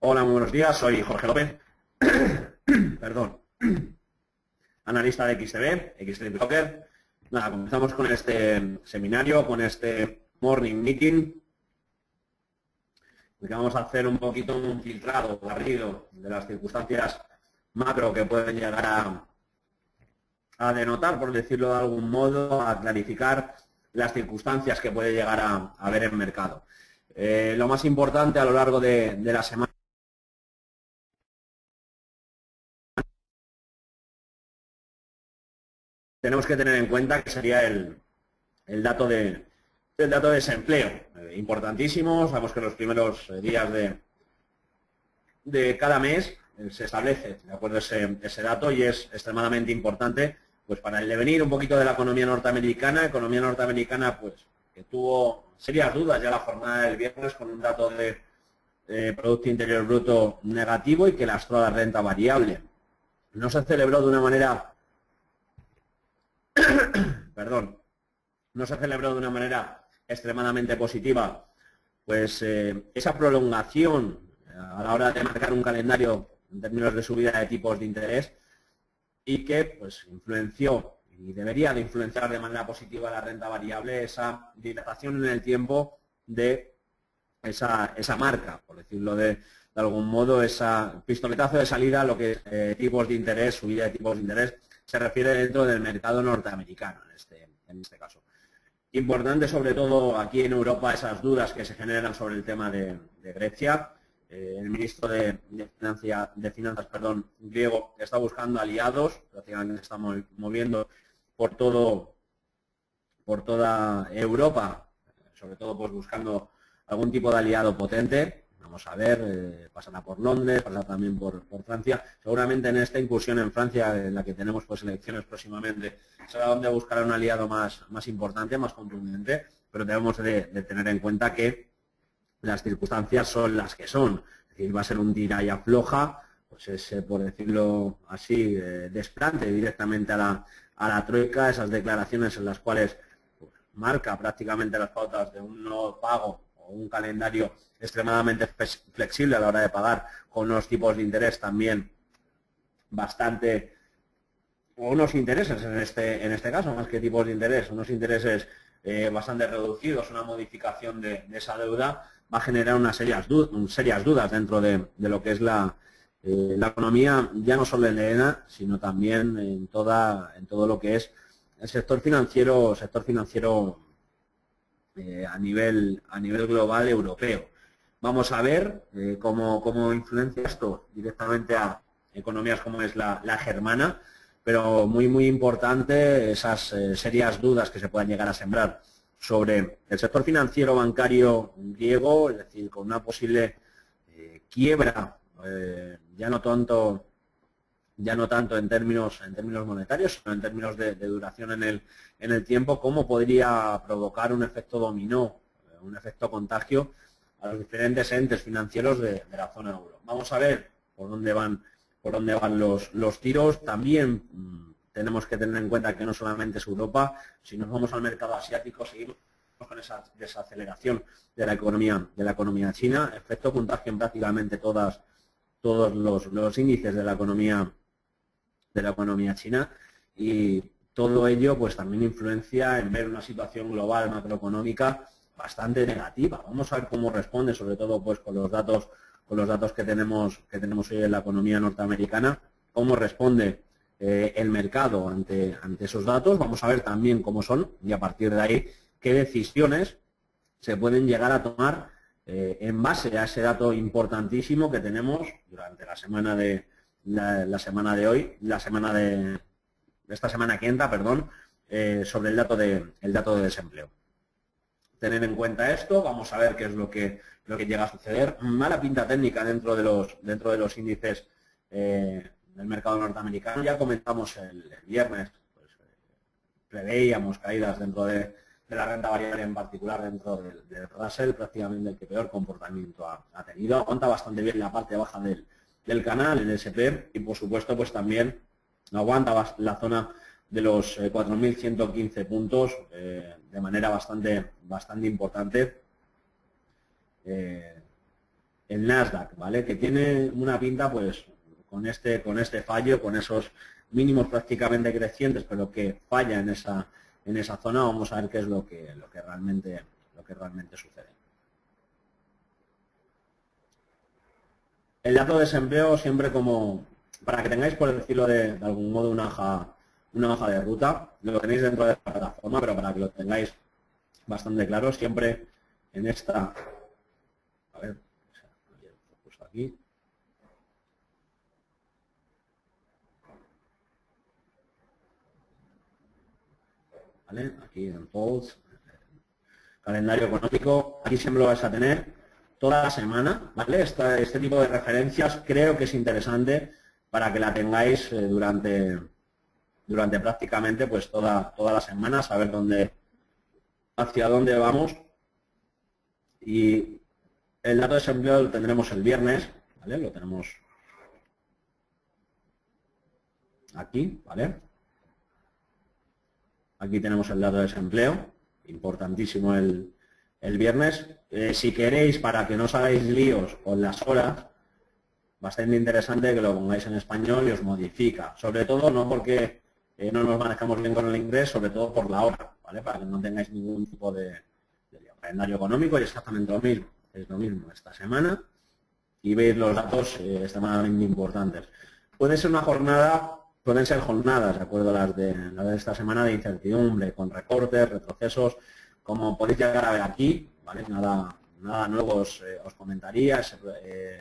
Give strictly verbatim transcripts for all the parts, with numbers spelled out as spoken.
Hola, muy buenos días. Soy Jorge López, perdón, analista de X T B, X T B Broker. Nada, comenzamos con este seminario, con este morning meeting, en que vamos a hacer un poquito un filtrado, barrido de las circunstancias macro que pueden llegar a, a denotar, por decirlo de algún modo, a clarificar las circunstancias que puede llegar a, a ver en mercado. Eh, lo más importante a lo largo de, de la semana tenemos que tener en cuenta que sería el, el dato de el dato de desempleo, eh, importantísimo. Sabemos que en los primeros eh, días de, de cada mes eh, se establece, de acuerdo, ese, ese dato, y es extremadamente importante pues para el devenir un poquito de la economía norteamericana, economía norteamericana pues que tuvo serias dudas ya la jornada del viernes con un dato de eh, Producto Interior Bruto negativo y que lastró la renta variable. No se celebró de una manera perdón, no se celebró de una manera extremadamente positiva, pues eh, esa prolongación a la hora de marcar un calendario en términos de subida de tipos de interés y que pues influenció y debería de influenciar de manera positiva la renta variable, esa dilatación en el tiempo de esa, esa marca, por decirlo de, de algún modo, esa pistoletazo de salida a lo que eh, tipos de interés, subida de tipos de interés, se refiere dentro del mercado norteamericano en este, en este caso. Importante, sobre todo aquí en Europa, esas dudas que se generan sobre el tema de, de Grecia. Eh, el ministro de, de, Financia, de Finanzas perdón, griego está buscando aliados, prácticamente se está moviendo por, todo, por toda Europa, sobre todo pues buscando algún tipo de aliado potente. Vamos a ver, eh, pasará por Londres, pasará también por, por Francia. Seguramente en esta incursión en Francia, en la que tenemos pues elecciones próximamente, será donde buscará un aliado más, más importante, más contundente, pero debemos de, de tener en cuenta que las circunstancias son las que son. Es decir, va a ser un tira y afloja, pues es, eh, por decirlo así, eh, desplante directamente a la, a la troika, esas declaraciones en las cuales pues, marca prácticamente las pautas de un no pago o un calendario extremadamente flexible a la hora de pagar, con unos tipos de interés también bastante, o unos intereses en este, en este caso, más que tipos de interés, unos intereses eh, bastante reducidos, una modificación de, de esa deuda, va a generar unas serias, serias dudas dentro de, de lo que es la, eh, la economía, ya no solo en ENA, sino también en, toda, en todo lo que es el sector financiero, sector financiero eh, a, nivel, a nivel global europeo. Vamos a ver eh, cómo, cómo influencia esto directamente a economías como es la, la germana, pero muy, muy importante esas eh, serias dudas que se puedan llegar a sembrar sobre el sector financiero bancario griego, es decir, con una posible eh, quiebra, eh, ya no tanto ya no tanto en términos en términos monetarios, sino en términos de, de duración en el, en el tiempo, cómo podría provocar un efecto dominó, un efecto contagio a los diferentes entes financieros de, de la zona euro. Vamos a ver por dónde van, por dónde van los, los tiros. También mmm, tenemos que tener en cuenta que no solamente es Europa, si nos vamos al mercado asiático, seguimos con esa desaceleración de la economía, de la economía china, efecto contagio en prácticamente todas, todos los, los índices de la economía de la economía china, y todo ello pues también influencia en ver una situación global macroeconómica bastante negativa. Vamos a ver cómo responde, sobre todo pues con los datos con los datos que tenemos que tenemos hoy en la economía norteamericana, cómo responde eh, el mercado ante ante esos datos. Vamos a ver también cómo son, y a partir de ahí qué decisiones se pueden llegar a tomar eh, en base a ese dato importantísimo que tenemos durante la semana de La, la semana de hoy, la semana de esta semana que entra, perdón, eh, sobre el dato de el dato de desempleo. Tener en cuenta esto, vamos a ver qué es lo que lo que llega a suceder. Mala pinta técnica dentro de los dentro de los índices eh, del mercado norteamericano. Ya comentamos el, el viernes, pues, eh, preveíamos caídas dentro de, de la renta variable, en particular dentro del, del Russell, prácticamente el que peor comportamiento ha, ha tenido. Aguanta bastante bien la parte baja del del canal, el ese pe, y por supuesto pues también aguanta la zona de los eh, cuatro mil ciento quince puntos eh, de manera bastante bastante importante eh, el Nasdaq, ¿vale? Que tiene una pinta, pues, con este, con este fallo, con esos mínimos prácticamente crecientes, pero que falla en esa, en esa zona. Vamos a ver qué es lo que, lo que realmente, lo que realmente sucede. El dato de desempleo siempre como, para que tengáis, por decirlo de, de algún modo, una hoja, una hoja de ruta, lo tenéis dentro de la plataforma, pero para que lo tengáis bastante claro, siempre en esta, a ver, aquí, ¿vale? Aquí en Polls, calendario económico, aquí siempre lo vais a tener toda la semana, ¿vale? Esta, este tipo de referencias creo que es interesante para que la tengáis eh, durante, durante prácticamente pues toda, toda la semana, saber dónde, hacia dónde vamos. Y el dato de desempleo lo tendremos el viernes, ¿vale? Lo tenemos aquí, ¿vale? Aquí tenemos el dato de desempleo, importantísimo el, el viernes. Eh, si queréis, para que no os hagáis líos con las horas, bastante interesante que lo pongáis en español y os modifica. Sobre todo, no porque eh, no nos manejamos bien con el inglés, sobre todo por la hora, ¿vale? Para que no tengáis ningún tipo de, de calendario económico y exactamente lo mismo. Es lo mismo esta semana y veis los datos eh, extremadamente importantes. Puede ser una jornada... Pueden ser jornadas, de acuerdo a las de, las de esta semana, de incertidumbre, con recortes, retrocesos, como podéis llegar a ver aquí, ¿vale? Nada, nada nuevo os, eh, os comentaría, ese, eh,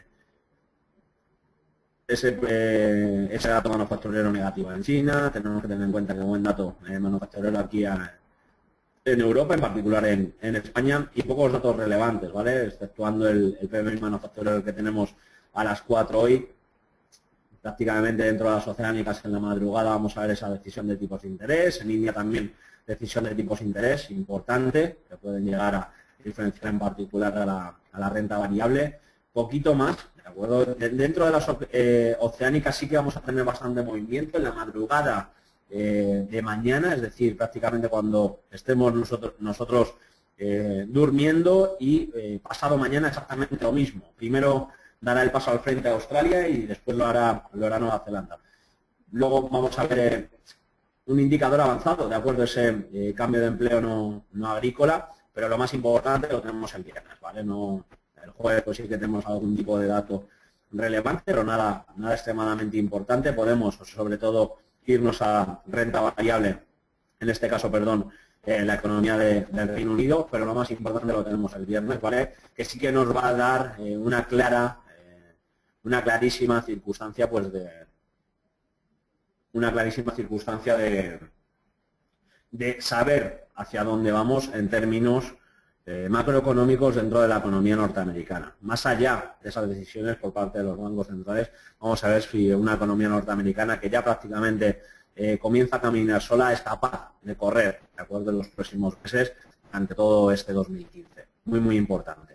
ese, eh, ese dato manufacturero negativo en China, tenemos que tener en cuenta que buen dato eh, manufacturero aquí a, en Europa, en particular en, en España, y pocos datos relevantes, ¿vale? Exceptuando el, el P M I manufacturero que tenemos a las cuatro hoy. Prácticamente dentro de las oceánicas en la madrugada vamos a ver esa decisión de tipos de interés. En India también decisión de tipos de interés importante, que pueden llegar a diferenciar en particular a la, a la renta variable. Poquito más, ¿de acuerdo? Dentro de las eh, oceánicas sí que vamos a tener bastante movimiento. En la madrugada eh, de mañana, es decir, prácticamente cuando estemos nosotros, nosotros eh, durmiendo, y eh, pasado mañana exactamente lo mismo. Primero dará el paso al frente a Australia y después lo hará, lo hará Nueva Zelanda. Luego vamos a ver eh, un indicador avanzado, de acuerdo, ese eh, cambio de empleo no, no agrícola, pero lo más importante lo tenemos el viernes, ¿vale? No, el jueves pues sí que tenemos algún tipo de dato relevante, pero nada, nada extremadamente importante. Podemos, sobre todo, irnos a renta variable, en este caso, perdón, eh, la economía de, del Reino Unido, pero lo más importante lo tenemos el viernes, ¿vale? Que sí que nos va a dar eh, una clara una clarísima circunstancia pues de una clarísima circunstancia de, de saber hacia dónde vamos en términos eh, macroeconómicos dentro de la economía norteamericana. Más allá de esas decisiones por parte de los bancos centrales, vamos a ver si una economía norteamericana que ya prácticamente eh, comienza a caminar sola es capaz de correr, de acuerdo, en los próximos meses ante todo este dos mil quince. Muy, muy importante.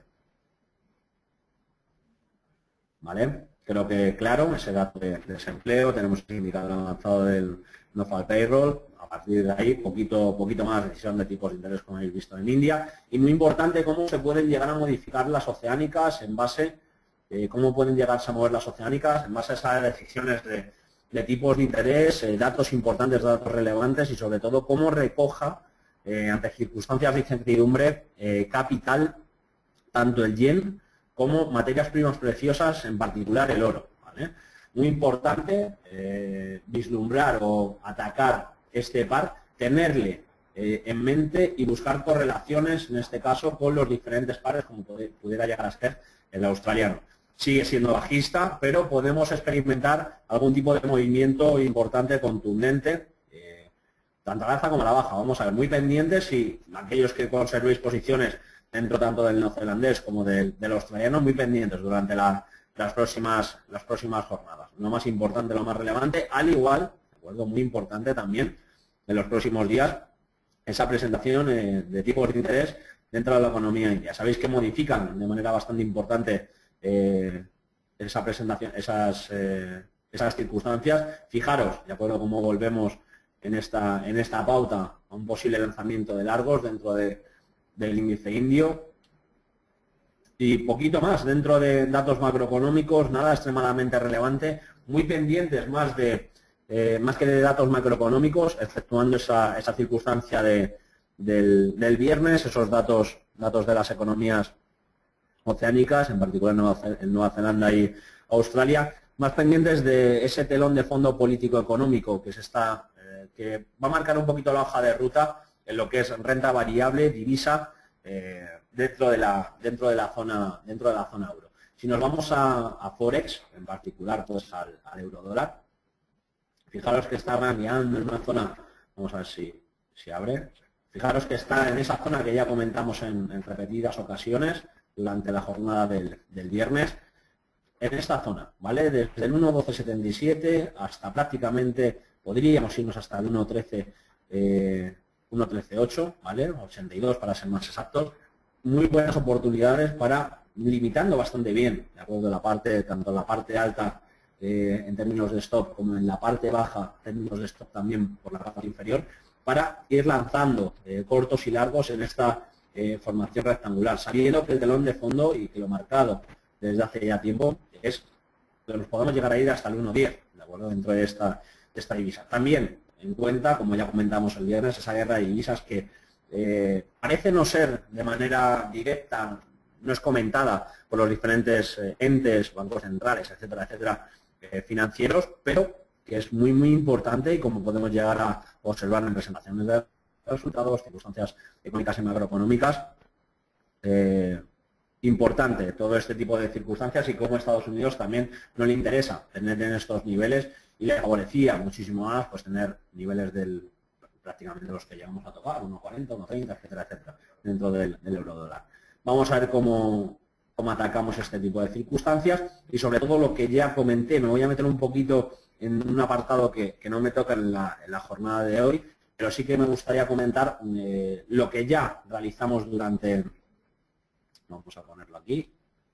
¿Vale? Creo que, claro, ese dato de desempleo, tenemos el indicador avanzado del no-fall payroll, a partir de ahí, poquito, poquito más decisión de tipos de interés, como habéis visto en India, y muy importante cómo se pueden llegar a modificar las oceánicas en base, eh, cómo pueden llegarse a mover las oceánicas en base a esas decisiones de, de tipos de interés, eh, datos importantes, datos relevantes, y sobre todo cómo recoja, eh, ante circunstancias de incertidumbre, eh, capital, tanto el yen como materias primas preciosas, en particular el oro, ¿vale? Muy importante eh, vislumbrar o atacar este par, tenerle eh, en mente y buscar correlaciones, en este caso, con los diferentes pares, como pudiera llegar a ser el australiano. Sigue siendo bajista, pero podemos experimentar algún tipo de movimiento importante, contundente, eh, tanto a la alza como a la baja. Vamos a ver, muy pendientes, y aquellos que conservéis posiciones dentro tanto del neozelandés como del, del australiano, muy pendientes durante la, las, próximas, las próximas jornadas. Lo más importante, lo más relevante, al igual, de acuerdo, muy importante también en los próximos días, esa presentación eh, de tipos de interés dentro de la economía india. Sabéis que modifican de manera bastante importante eh, esa presentación, esas, eh, esas circunstancias. Fijaros, de acuerdo, cómo volvemos en esta, en esta pauta a un posible lanzamiento de largos dentro de del índice indio, Y poquito más, dentro de datos macroeconómicos, nada extremadamente relevante, muy pendientes más de eh, más que de datos macroeconómicos, exceptuando esa, esa circunstancia de, del, del viernes, esos datos, datos de las economías oceánicas, en particular Nueva, en Nueva Zelanda y Australia, más pendientes de ese telón de fondo político-económico que se está, eh, que va a marcar un poquito la hoja de ruta en lo que es renta variable, divisa, eh, dentro de la dentro de la zona dentro de la zona euro. Si nos vamos a, a Forex, en particular pues al, al euro dólar, fijaros que está rankeando en una zona, vamos a ver si, si abre, fijaros que está en esa zona que ya comentamos en, en repetidas ocasiones durante la jornada del, del viernes, en esta zona, ¿vale? Desde el uno doce setenta y siete hasta prácticamente, podríamos irnos hasta el uno trece eh, uno trece ocho, ¿vale? ochenta y dos para ser más exactos. Muy buenas oportunidades para, limitando bastante bien, ¿de acuerdo? La parte, tanto la parte alta eh, en términos de stop como en la parte baja en términos de stop también por la parte inferior, para ir lanzando eh, cortos y largos en esta eh, formación rectangular, sabiendo que el telón de fondo y que lo marcado desde hace ya tiempo es que nos podemos llegar a ir hasta el uno diez, ¿de acuerdo? Dentro de esta, de esta divisa. También en cuenta, como ya comentamos el viernes, esa guerra de divisas que eh, parece no ser de manera directa, no es comentada por los diferentes eh, entes, bancos centrales, etcétera, etcétera, eh, financieros, pero que es muy, muy importante y como podemos llegar a observar en presentaciones de resultados, circunstancias económicas y macroeconómicas, eh, importante todo este tipo de circunstancias y cómo a Estados Unidos también no le interesa tener en estos niveles y le favorecía muchísimo más pues tener niveles del prácticamente los que llegamos a tocar, uno cuarenta, uno treinta, etcétera, etcétera, dentro del, del euro dólar. Vamos a ver cómo, cómo atacamos este tipo de circunstancias y sobre todo lo que ya comenté, me voy a meter un poquito en un apartado que, que no me toca en la, en la jornada de hoy, pero sí que me gustaría comentar eh, lo que ya realizamos durante, vamos a ponerlo aquí,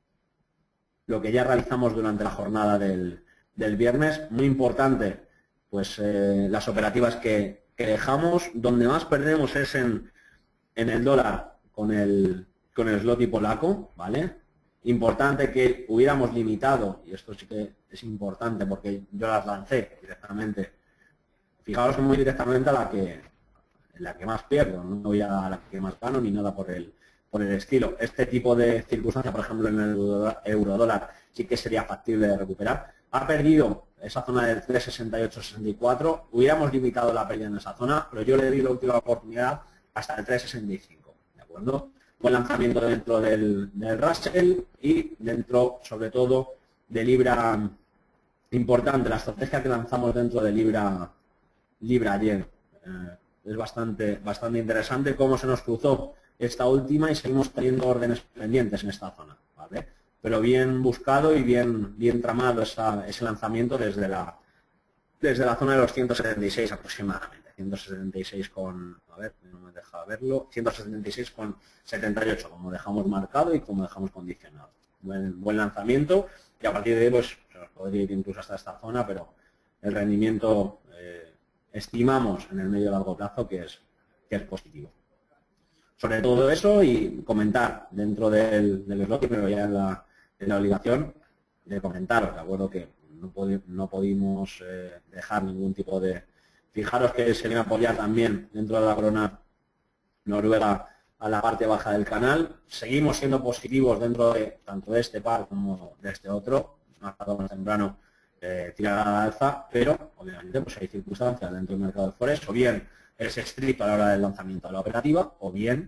lo que ya realizamos durante la jornada del, del viernes, muy importante, pues eh, las operativas que, que dejamos, donde más perdemos es en, en el dólar con el, con el zloty polaco, ¿vale? Importante que hubiéramos limitado, y esto sí que es importante porque yo las lancé directamente, fijaros muy directamente a la que, la que más pierdo, no voy a la que más gano ni nada por el, por el estilo. Este tipo de circunstancia, por ejemplo, en el euro dólar sí que sería factible de recuperar. Ha perdido esa zona del tres sesenta y ocho sesenta y cuatro, hubiéramos limitado la pérdida en esa zona, pero yo le di la última oportunidad hasta el tres sesenta y cinco, ¿de acuerdo? Buen lanzamiento dentro del, del Russell y dentro, sobre todo, de Libra importante, la estrategia que lanzamos dentro de Libra, Libra ayer. Eh, es bastante, bastante interesante cómo se nos cruzó esta última y seguimos teniendo órdenes pendientes en esta zona, ¿vale? Pero bien buscado y bien, bien tramado esa, ese lanzamiento desde la, desde la zona de los ciento setenta y seis aproximadamente, ciento setenta y seis con, a ver, no me deja verlo, ciento setenta y seis con setenta y ocho, como dejamos marcado y como dejamos condicionado. Buen, buen lanzamiento y a partir de ahí pues se nos podría ir incluso hasta esta zona, pero el rendimiento eh, estimamos en el medio y largo plazo que es, que es positivo. Sobre todo eso y comentar dentro del, del slot, pero ya en la, en la obligación de comentaros, de acuerdo que no, podi no pudimos eh, dejar ningún tipo de... Fijaros que se viene a apoyar también dentro de la corona noruega a la parte baja del canal. Seguimos siendo positivos dentro de tanto de este par como de este otro. Más tarde o más temprano eh, tirar a la alza, pero obviamente pues hay circunstancias dentro del mercado de Forex, o bien es estricto a la hora del lanzamiento de la operativa, o bien,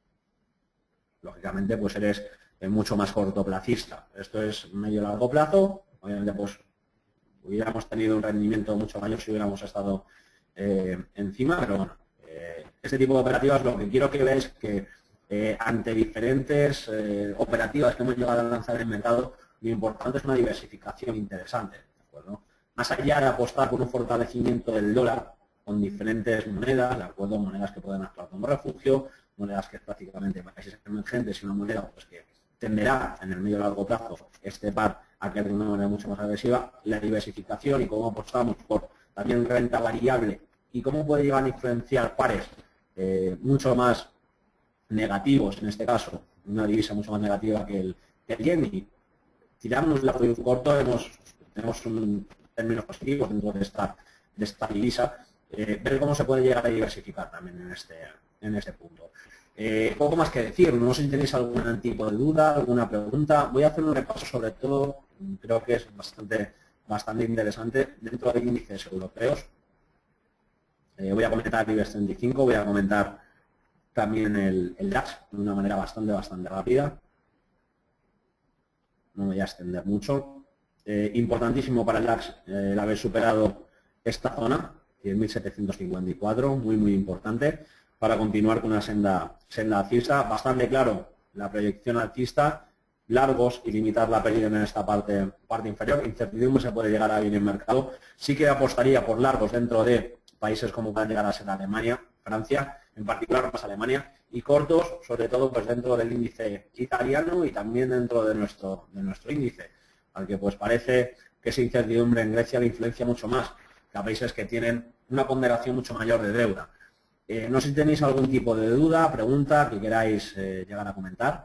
lógicamente, pues eres mucho más cortoplacista. Esto es medio largo plazo, obviamente pues hubiéramos tenido un rendimiento mucho mayor si hubiéramos estado eh, encima, pero bueno, eh, este tipo de operativas lo que quiero que veáis que eh, ante diferentes eh, operativas que hemos llegado a lanzar en el mercado, lo importante es una diversificación interesante, ¿de acuerdo? Más allá de apostar por un fortalecimiento del dólar con diferentes monedas, ¿de acuerdo? Monedas que pueden actuar como refugio, monedas que prácticamente países emergentes y una moneda pues, que tenderá en el medio y largo plazo este par a que de una manera mucho más agresiva, la diversificación y cómo apostamos por también renta variable y cómo puede llegar a influenciar pares eh, mucho más negativos, en este caso, una divisa mucho más negativa que el, que el yen, y tiramos largo y corto, hemos, tenemos un, términos positivos dentro de esta, de esta divisa, eh, ver cómo se puede llegar a diversificar también en este, en este punto. Eh, poco más que decir, no sé si tenéis algún tipo de duda, alguna pregunta. Voy a hacer un repaso sobre todo, creo que es bastante, bastante interesante, dentro de índices europeos. Eh, voy a comentar el IBEX treinta y cinco, voy a comentar también el, el DAX de una manera bastante, bastante rápida. No me voy a extender mucho. Eh, importantísimo para el DAX eh, el haber superado esta zona, diez mil setecientos cincuenta y cuatro, muy, muy importante, para continuar con una senda, senda alcista. Bastante claro la proyección alcista, largos y limitar la pérdida en esta parte, parte inferior. Incertidumbre se puede llegar a ir en mercado. Sí que apostaría por largos dentro de países como pueden llegar a ser Alemania, Francia, en particular más Alemania, y cortos, sobre todo pues dentro del índice italiano y también dentro de nuestro, de nuestro índice, al que pues parece que esa incertidumbre en Grecia le influencia mucho más que a países que tienen una ponderación mucho mayor de deuda. Eh, no sé si tenéis algún tipo de duda, pregunta que queráis eh, llegar a comentar.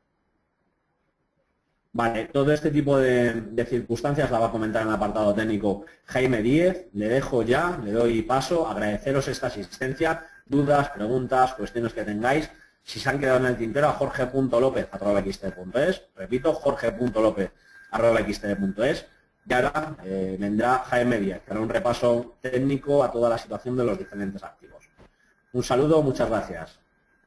Vale, todo este tipo de, de circunstancias la va a comentar en el apartado técnico Jaime Díez. Le dejo ya, le doy paso, agradeceros esta asistencia, dudas, preguntas, cuestiones que tengáis. Si se han quedado en el tintero, a jorge punto lópez arroba x t punto es. Repito, jorge punto lópez arroba x t punto es. Y ahora eh, vendrá Jaime Díez, que hará un repaso técnico a toda la situación de los diferentes activos. Un saludo, muchas gracias.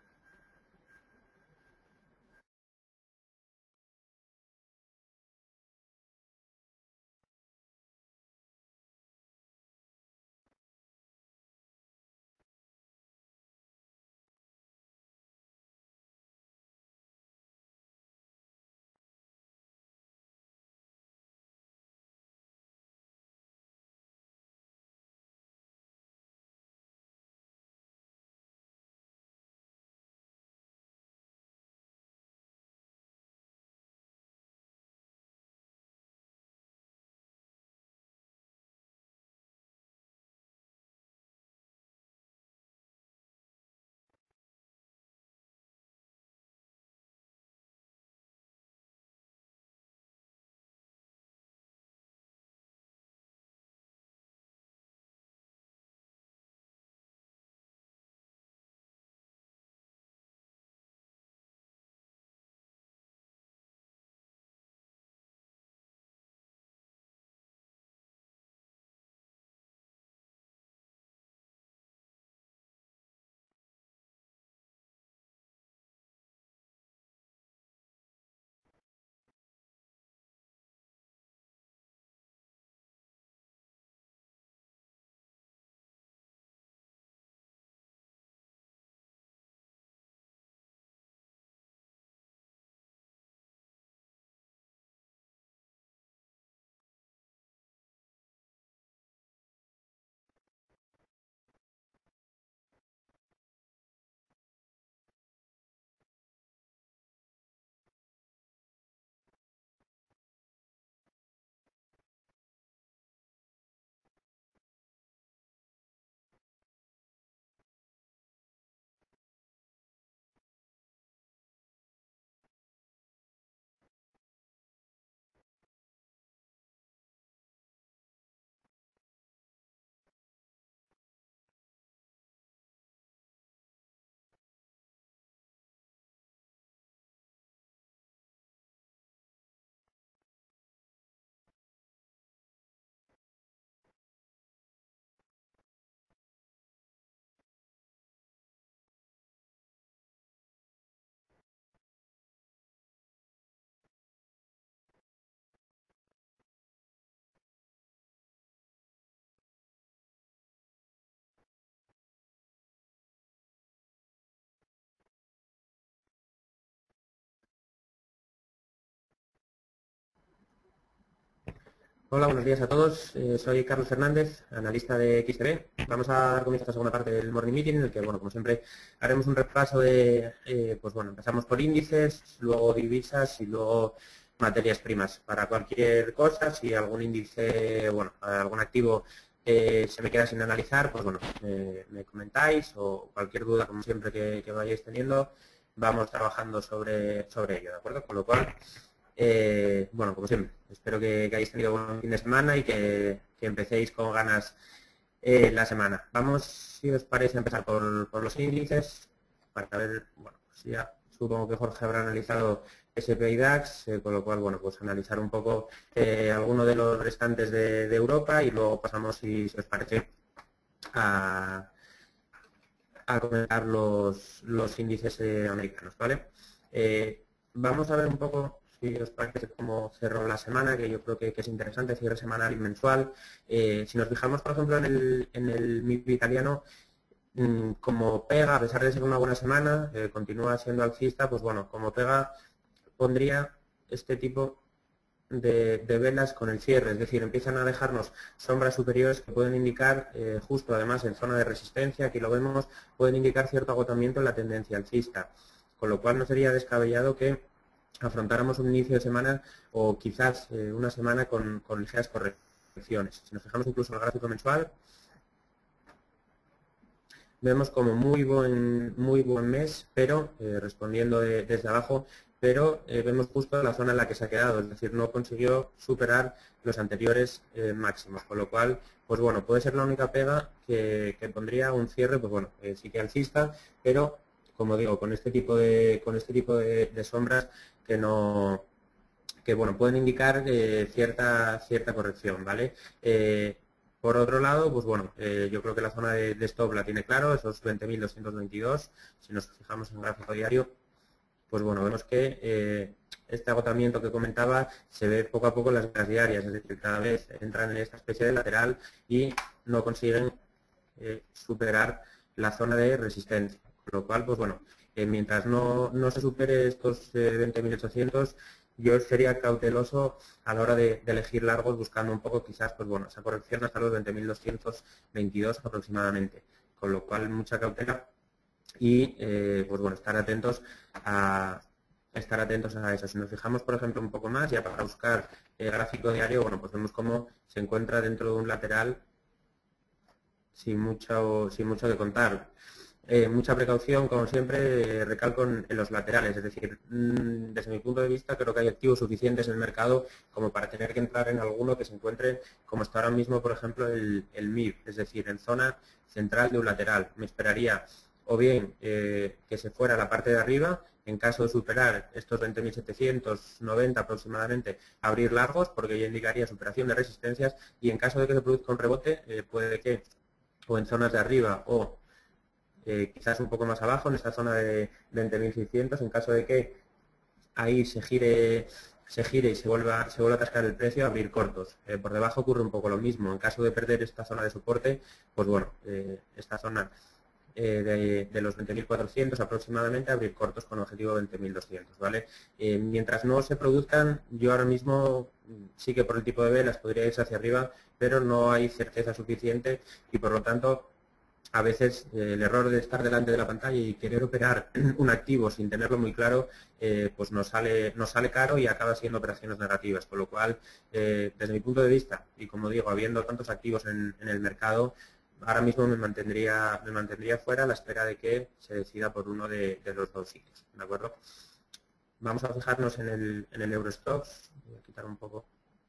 Hola, buenos días a todos. Eh, soy Carlos Fernández, analista de X T B. Vamos a dar comienzo a esta segunda parte del Morning Meeting, en el que, bueno, como siempre, haremos un repaso de, eh, pues bueno, empezamos por índices, luego divisas y luego materias primas. Para cualquier cosa, si algún índice, bueno, algún activo eh, se me queda sin analizar, pues bueno, eh, me comentáis, o cualquier duda, como siempre, que, que vayáis teniendo, vamos trabajando sobre, sobre ello, ¿de acuerdo? Con lo cual, eh, bueno, como siempre, espero que, que hayáis tenido buen fin de semana y que, que empecéis con ganas eh, la semana. Vamos, si os parece, a empezar por, por los índices, para ver, bueno, pues ya supongo que Jorge habrá analizado S P y DAX, eh, con lo cual, bueno, pues analizar un poco eh, alguno de los restantes de, de Europa y luego pasamos, si, si os parece, a, a comentar los, los índices eh, americanos, ¿vale? Eh, vamos a ver un poco, si os parece, cómo cerró la semana, que yo creo que, que es interesante, cierre semanal y mensual. Eh, si nos fijamos, por ejemplo, en el, en el M I P italiano, mmm, como pega, a pesar de ser una buena semana, eh, continúa siendo alcista, pues bueno, como pega, pondría este tipo De, de velas con el cierre, es decir, empiezan a dejarnos sombras superiores que pueden indicar, eh, justo además en zona de resistencia, aquí lo vemos, pueden indicar cierto agotamiento en la tendencia alcista, con lo cual no sería descabellado que afrontáramos un inicio de semana o quizás eh, una semana con, con ligeras correcciones. Si nos fijamos incluso en el gráfico mensual, vemos como muy buen, muy buen mes, pero eh, respondiendo de, desde abajo, pero eh, vemos justo la zona en la que se ha quedado, es decir, no consiguió superar los anteriores eh, máximos, con lo cual, pues bueno, puede ser la única pega que, que pondría un cierre, pues bueno, eh, sí que alcista, pero como digo, con este tipo de, con este tipo de, de sombras que no, que bueno, pueden indicar eh, cierta, cierta corrección, ¿vale? Eh, por otro lado, pues bueno, eh, yo creo que la zona de, de stop la tiene claro, esos veinte mil doscientos veintidós, si nos fijamos en el gráfico diario, pues bueno, vemos que eh, este agotamiento que comentaba se ve poco a poco en las velas diarias, es decir, cada vez entran en esta especie de lateral y no consiguen eh, superar la zona de resistencia. Con lo cual, pues bueno, eh, mientras no, no se supere estos eh, veinte mil ochocientos, yo sería cauteloso a la hora de, de elegir largos, buscando un poco quizás, pues bueno, esa corrección hasta los veinte mil doscientos veintidós aproximadamente. Con lo cual, mucha cautela y eh, pues bueno, estar atentos a estar atentos a eso. Si nos fijamos, por ejemplo, un poco más, ya para buscar el gráfico diario, bueno, pues vemos cómo se encuentra dentro de un lateral sin mucho, sin mucho que contar. Eh, mucha precaución, como siempre, eh, recalco en, en los laterales, es decir, mmm, desde mi punto de vista creo que hay activos suficientes en el mercado como para tener que entrar en alguno que se encuentre, como está ahora mismo, por ejemplo, el, el M I B, es decir, en zona central de un lateral. Me esperaría o bien eh, que se fuera a la parte de arriba, en caso de superar estos veinte mil setecientos noventa aproximadamente, abrir largos, porque ya indicaría superación de resistencias, y en caso de que se produzca un rebote, eh, puede que o en zonas de arriba o eh, quizás un poco más abajo, en esta zona de veinte mil seiscientos, en caso de que ahí se gire se gire y se vuelva, se vuelva a atascar el precio, abrir cortos. Eh, por debajo ocurre un poco lo mismo. En caso de perder esta zona de soporte, pues bueno, eh, esta zona eh, de, de los veinte mil cuatrocientos aproximadamente, abrir cortos con objetivo veinte mil doscientos, ¿vale? Eh, mientras no se produzcan, yo ahora mismo sí que por el tipo de velas podría irse hacia arriba, pero no hay certeza suficiente y por lo tanto a veces eh, el error de estar delante de la pantalla y querer operar un activo sin tenerlo muy claro, eh, pues nos sale, nos sale caro y acaba siendo operaciones negativas. Con lo cual, eh, desde mi punto de vista, y como digo, habiendo tantos activos en, en el mercado, ahora mismo me mantendría, me mantendría fuera a la espera de que se decida por uno de, de los dos sitios. ¿De acuerdo? Vamos a fijarnos en el, en el Eurostoxx. Voy a quitar un poco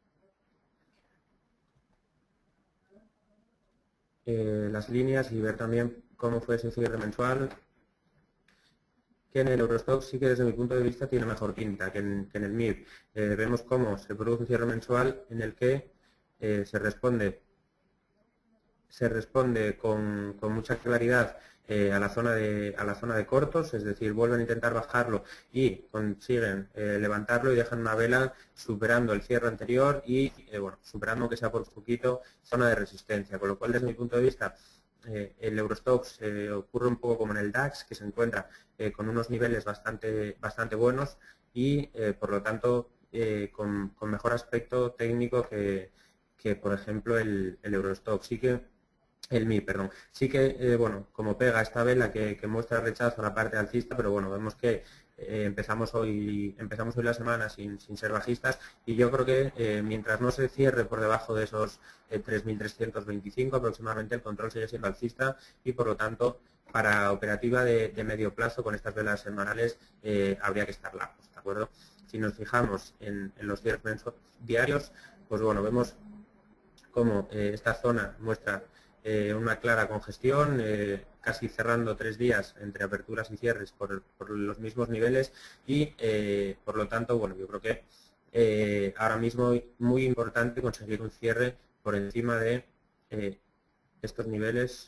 Eh, las líneas y ver también cómo fue ese cierre mensual, que en el Eurostoxx sí que desde mi punto de vista tiene mejor pinta que en, que en el M I B. Eh, vemos cómo se produce un cierre mensual en el que eh, se responde se responde con, con mucha claridad eh, a, la zona de, a la zona de cortos, es decir, vuelven a intentar bajarlo y consiguen eh, levantarlo y dejan una vela superando el cierre anterior y, eh, bueno, superando aunque sea por poquito, zona de resistencia, con lo cual desde mi punto de vista eh, el Eurostoxx eh, ocurre un poco como en el DAX, que se encuentra eh, con unos niveles bastante, bastante buenos y, eh, por lo tanto, eh, con, con mejor aspecto técnico que, que por ejemplo, el, el Eurostoxx. Sí que el M I, perdón. Sí que, eh, bueno, como pega esta vela que, que muestra rechazo a la parte alcista, pero bueno, vemos que eh, empezamos hoy empezamos hoy la semana sin, sin ser bajistas y yo creo que eh, mientras no se cierre por debajo de esos eh, tres mil trescientos veinticinco aproximadamente, el control sigue siendo alcista y por lo tanto para operativa de, de medio plazo con estas velas semanales eh, habría que estar largos, ¿de acuerdo? Si nos fijamos en, en los cierres diarios, pues bueno, vemos como eh, esta zona muestra eh, una clara congestión, eh, casi cerrando tres días entre aperturas y cierres por, por los mismos niveles y, eh, por lo tanto, bueno, yo creo que eh, ahora mismo es muy importante conseguir un cierre por encima de eh, estos niveles,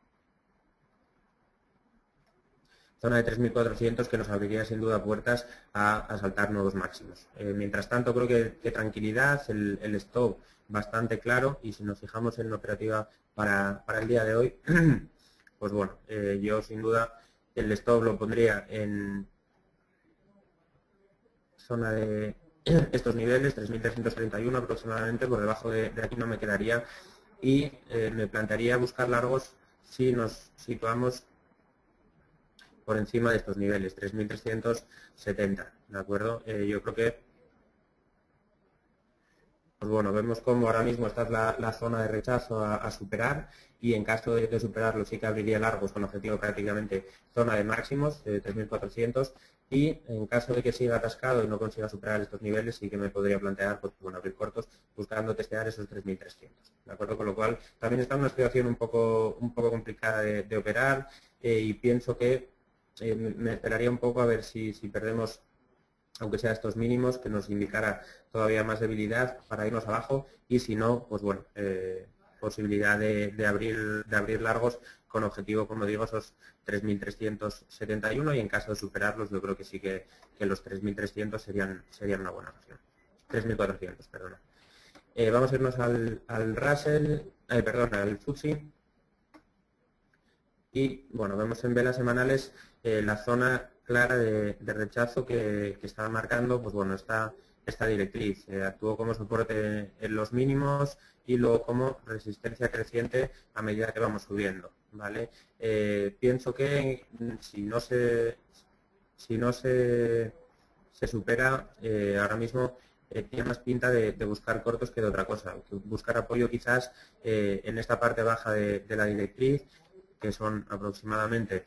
zona de tres mil cuatrocientos que nos abriría sin duda puertas a, a saltar nuevos máximos. Eh, mientras tanto, creo que, que tranquilidad, el, el stop bastante claro y si nos fijamos en la operativa para, para el día de hoy, pues bueno, eh, yo sin duda el stop lo pondría en zona de estos niveles, tres mil trescientos treinta y uno aproximadamente, por debajo de, de aquí no me quedaría y eh, me plantearía buscar largos si nos situamos por encima de estos niveles, tres mil trescientos setenta, ¿de acuerdo? Eh, yo creo que, pues bueno, vemos cómo ahora mismo esta es la, la zona de rechazo a, a superar y en caso de, de superarlo sí que abriría largos con objetivo prácticamente zona de máximos, de tres mil cuatrocientos y en caso de que siga atascado y no consiga superar estos niveles sí que me podría plantear, pues bueno, abrir cortos buscando testear esos tres mil trescientos, ¿de acuerdo? Con lo cual también está en una situación un poco, un poco complicada de, de operar eh, y pienso que Eh, me esperaría un poco a ver si, si perdemos, aunque sea estos mínimos, que nos indicara todavía más debilidad para irnos abajo y si no, pues bueno, eh, posibilidad de, de, abrir, de abrir largos con objetivo, como digo, esos tres mil trescientos setenta y uno y en caso de superarlos yo creo que sí que, que los tres mil trescientos serían, serían una buena opción. tres mil cuatrocientos, perdona. Eh, vamos a irnos al, al Russell, eh, perdón, al F T S E. Y bueno, vemos en velas semanales eh, la zona clara de, de rechazo que, que está marcando pues bueno, esta, esta directriz. Eh, actuó como soporte en los mínimos y luego como resistencia creciente a medida que vamos subiendo. ¿Vale? Eh, pienso que si no se, si no se, se supera, eh, ahora mismo eh, tiene más pinta de, de buscar cortos que de otra cosa. Buscar apoyo quizás eh, en esta parte baja de, de la directriz, que son aproximadamente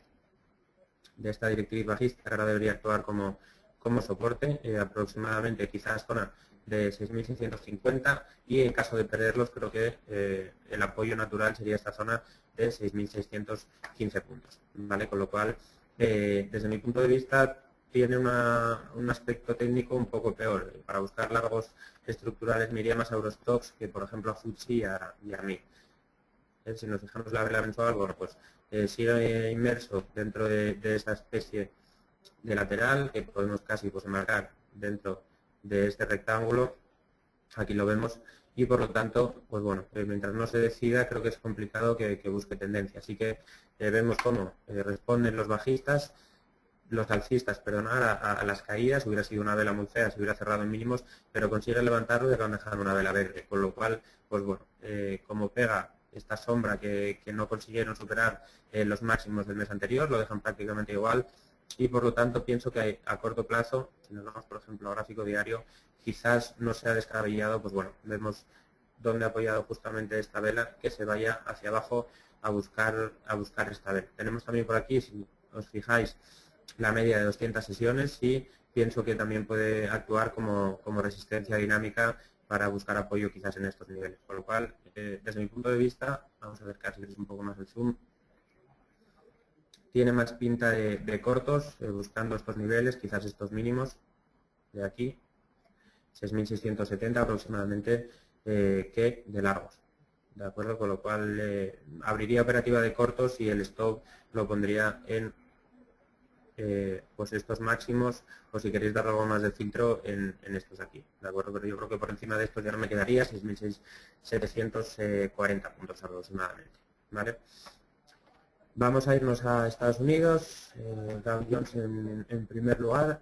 de esta directriz bajista, que ahora debería actuar como, como soporte, eh, aproximadamente quizás zona de seis mil seiscientos cincuenta y en caso de perderlos creo que eh, el apoyo natural sería esta zona de seis mil seiscientos quince puntos, ¿vale? Con lo cual, eh, desde mi punto de vista, tiene una, un aspecto técnico un poco peor. Para buscar largos estructurales me iría más a Eurostoxx que, por ejemplo, a F T S E y a, y a M I. Si nos fijamos la vela mensual, bueno, pues eh, sigue inmerso dentro de, de esta especie de lateral que podemos casi pues marcar dentro de este rectángulo. Aquí lo vemos y por lo tanto, pues bueno, eh, mientras no se decida creo que es complicado que, que busque tendencia. Así que eh, vemos cómo eh, responden los bajistas, los alcistas, perdonar a, a las caídas, hubiera sido una vela muy fea si hubiera cerrado en mínimos, pero consigue levantarlo y le van a dejar una vela verde, con lo cual, pues bueno, eh, como pega esta sombra que, que no consiguieron superar eh, los máximos del mes anterior, lo dejan prácticamente igual y por lo tanto pienso que a corto plazo, si nos vamos por ejemplo a gráfico diario, quizás no sea descabellado, pues bueno, vemos dónde ha apoyado justamente esta vela, que se vaya hacia abajo a buscar, a buscar esta vela. Tenemos también por aquí, si os fijáis, la media de doscientas sesiones y pienso que también puede actuar como, como resistencia dinámica para buscar apoyo quizás en estos niveles. Por lo cual, eh, desde mi punto de vista, vamos a acercar si queréis un poco más el zoom, tiene más pinta de, de cortos, eh, buscando estos niveles, quizás estos mínimos de aquí, seis mil seiscientos setenta aproximadamente, eh, que de largos. ¿De acuerdo? Con lo cual, eh, abriría operativa de cortos y el stop lo pondría en Eh, pues estos máximos o si queréis dar algo más de filtro en, en estos aquí, ¿de acuerdo? Pero yo creo que por encima de estos ya no me quedaría seis mil setecientos cuarenta puntos aproximadamente, ¿vale? Vamos a irnos a Estados Unidos, eh, Dow Jones en, en primer lugar.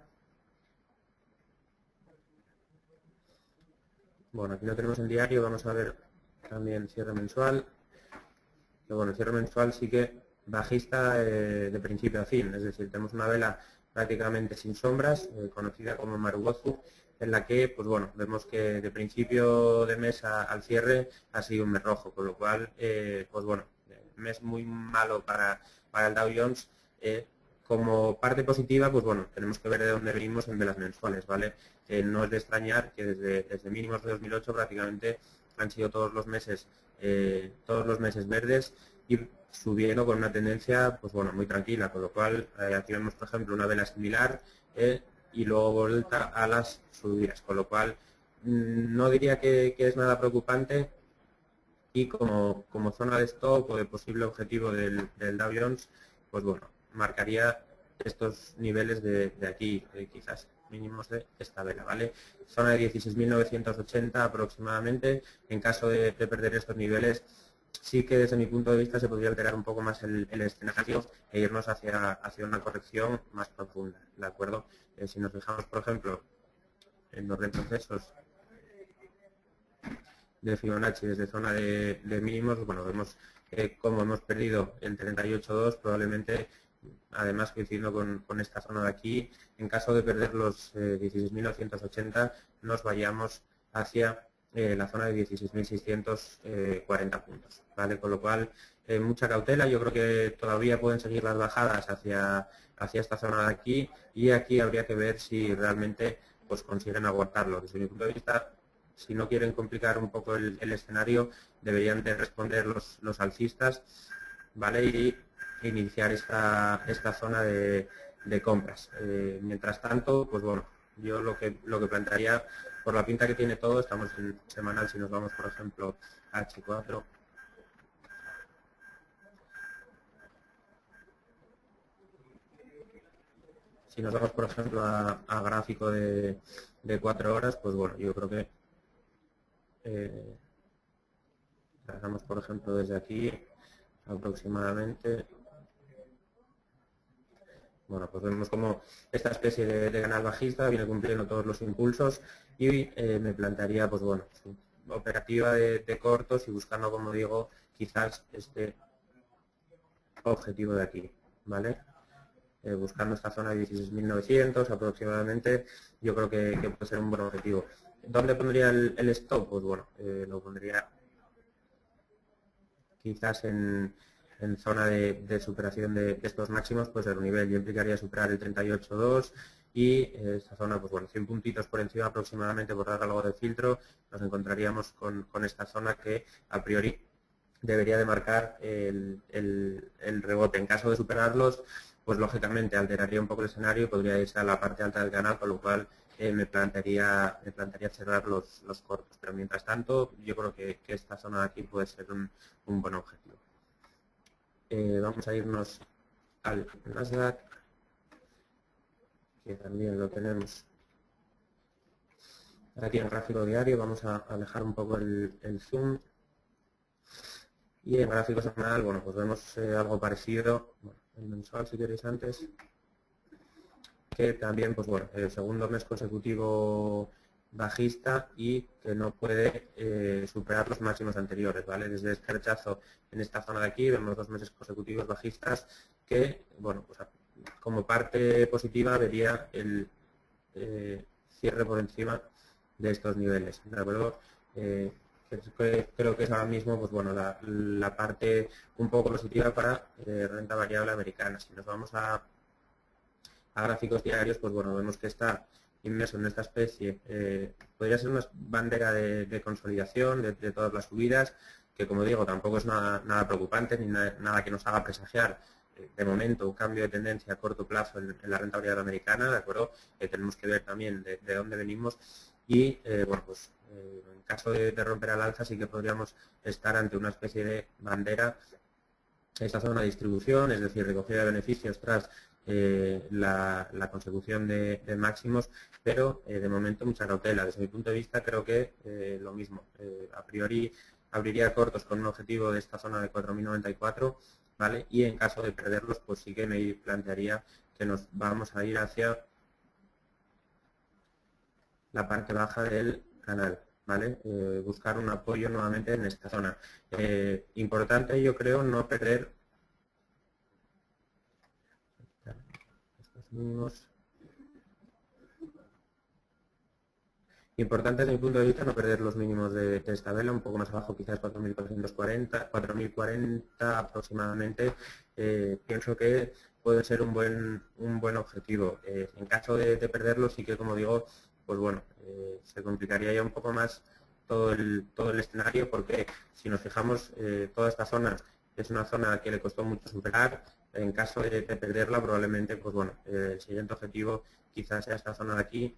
Bueno, aquí lo tenemos en diario, vamos a ver también cierre mensual. que bueno, el cierre mensual sí que bajista eh, de principio a fin, es decir, tenemos una vela prácticamente sin sombras, eh, conocida como Marugozu, en la que pues bueno, vemos que de principio de mes a, al cierre ha sido un mes rojo, con lo cual eh, pues bueno, mes muy malo para, para el Dow Jones. Eh, como parte positiva, pues bueno, tenemos que ver de dónde venimos en velas mensuales, ¿vale? Eh, no es de extrañar que desde, desde mínimos de dos mil ocho prácticamente han sido todos los meses eh, todos los meses verdes y subiendo con una tendencia pues bueno, muy tranquila, con lo cual eh, aquí vemos por ejemplo una vela similar eh, y luego vuelta a las subidas, con lo cual mmm, no diría que, que es nada preocupante y como, como zona de stop o de posible objetivo del, del Dow Jones, pues bueno, marcaría estos niveles de, de aquí, eh, quizás mínimos de esta vela, ¿vale? Zona de dieciséis mil novecientos ochenta aproximadamente. En caso de, de perder estos niveles, sí que desde mi punto de vista se podría alterar un poco más el, el escenario e irnos hacia, hacia una corrección más profunda, ¿de acuerdo? Eh, si nos fijamos, por ejemplo, en los retrocesos de Fibonacci desde zona de, de mínimos, bueno, vemos eh, cómo hemos perdido el treinta y ocho punto dos, probablemente, además coincidiendo con, con esta zona de aquí, en caso de perder los eh, dieciséis mil novecientos ochenta, nos vayamos hacia eh, la zona de dieciséis mil seiscientos cuarenta puntos, ¿vale? Con lo cual, eh, mucha cautela, yo creo que todavía pueden seguir las bajadas hacia, hacia esta zona de aquí y aquí habría que ver si realmente pues consiguen aguantarlo. Desde mi punto de vista, si no quieren complicar un poco el, el escenario, deberían de responder los, los alcistas, ¿vale? Y iniciar esta, esta zona de, de compras. Eh, mientras tanto, pues bueno, yo lo que, lo que plantearía, por la pinta que tiene todo, estamos en semanal, si nos vamos, por ejemplo, a H cuatro, si nos vamos, por ejemplo, a, a gráfico de, de cuatro horas, pues bueno, yo creo que eh, trazamos, por ejemplo, desde aquí aproximadamente, bueno, pues vemos como esta especie de, de canal bajista viene cumpliendo todos los impulsos y eh, me plantearía, pues bueno, su operativa de, de cortos y buscando, como digo, quizás este objetivo de aquí, ¿vale? Eh, buscando esta zona de dieciséis mil novecientos aproximadamente, yo creo que, que puede ser un buen objetivo. ¿Dónde pondría el, el stop? Pues bueno, eh, lo pondría quizás en, en zona de, de superación de, de estos máximos, pues el nivel yo implicaría superar el treinta y ocho punto dos y eh, esta zona, pues bueno, cien puntitos por encima aproximadamente por dar algo de filtro, nos encontraríamos con, con esta zona que a priori debería de marcar el, el, el rebote. En caso de superarlos, pues lógicamente alteraría un poco el escenario y podría irse a la parte alta del canal, con lo cual eh, me plantearía me plantearía cerrar los, los cortos. Pero mientras tanto, yo creo que, que esta zona de aquí puede ser un, un buen objetivo. Eh, vamos a irnos al Nasdaq, que también lo tenemos aquí en gráfico diario. Vamos a alejar un poco el, el zoom. Y en gráfico semanal, bueno, pues vemos eh, algo parecido, bueno, el mensual si queréis antes, que también, pues bueno, el segundo mes consecutivo bajista y que no puede eh, superar los máximos anteriores, ¿vale? Desde este rechazo en esta zona de aquí vemos dos meses consecutivos bajistas que, bueno, pues como parte positiva vería el eh, cierre por encima de estos niveles, ¿de acuerdo? Eh, creo que es ahora mismo pues bueno, la, la parte un poco positiva para eh, renta variable americana. Si nos vamos a, a gráficos diarios, pues bueno, vemos que está inmerso en esta especie. Eh, podría ser una bandera de, de consolidación de, de todas las subidas, que como digo, tampoco es nada, nada preocupante ni nada, nada que nos haga presagiar eh, de momento un cambio de tendencia a corto plazo en, en la renta variable americana, ¿de acuerdo? Eh, tenemos que ver también de, de dónde venimos y, eh, bueno, pues eh, en caso de, de romper al alza sí que podríamos estar ante una especie de bandera. Esta zona de distribución, es decir, recogida de beneficios tras eh, la, la consecución de, de máximos, pero eh, de momento mucha cautela. Desde mi punto de vista creo que eh, lo mismo. Eh, a priori abriría cortos con un objetivo de esta zona de cuatro mil noventa y cuatro, ¿vale? Y en caso de perderlos, pues sí que me plantearía que nos vamos a ir hacia la parte baja del canal, ¿vale? Eh, buscar un apoyo nuevamente en esta zona. Eh, importante, yo creo, no perder estos mínimos. Importante desde mi punto de vista no perder los mínimos de, de esta vela, un poco más abajo, quizás cuatro mil cuatrocientos cuarenta, cuatro mil cuarenta aproximadamente. Eh, pienso que puede ser un buen un buen objetivo. Eh, en caso de, de perderlo, sí que, como digo, pues bueno, eh, se complicaría ya un poco más todo el, todo el escenario, porque si nos fijamos, eh, toda esta zona es una zona que le costó mucho superar. En caso de, de perderla, probablemente, pues bueno, eh, el siguiente objetivo quizás sea esta zona de aquí,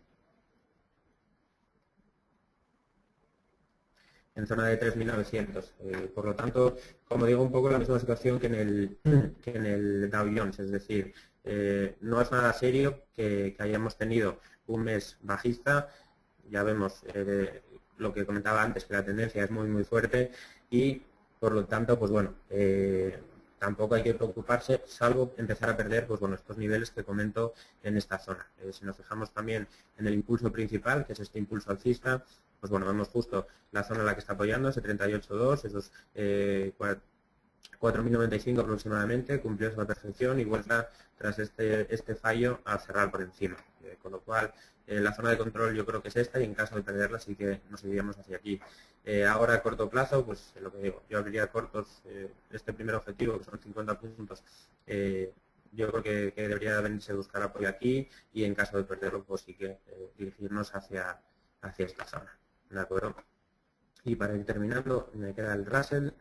en zona de tres mil novecientos. Eh, por lo tanto, como digo, un poco la misma situación que en el, que en el Dow Jones, es decir, eh, no es nada serio que, que hayamos tenido un mes bajista. Ya vemos eh, lo que comentaba antes, que la tendencia es muy muy fuerte y por lo tanto, pues bueno, eh, tampoco hay que preocuparse, salvo empezar a perder pues bueno, estos niveles que comento en esta zona. Eh, si nos fijamos también en el impulso principal, que es este impulso alcista, pues bueno, vemos justo la zona en la que está apoyando, ese treinta y ocho punto dos, esos eh, cuatro mil noventa y cinco aproximadamente, cumplió esa perfección y vuelta tras este, este fallo a cerrar por encima. Eh, con lo cual, eh, la zona de control yo creo que es esta y en caso de perderla sí que nos iríamos hacia aquí. Eh, ahora a corto plazo, pues lo que digo, yo abriría cortos eh, este primer objetivo, que son cincuenta puntos. Eh, yo creo que, que debería venirse a buscar apoyo aquí y en caso de perderlo, pues sí que eh, dirigirnos hacia, hacia esta zona. ¿De acuerdo? Y para ir terminando, me queda el Russell,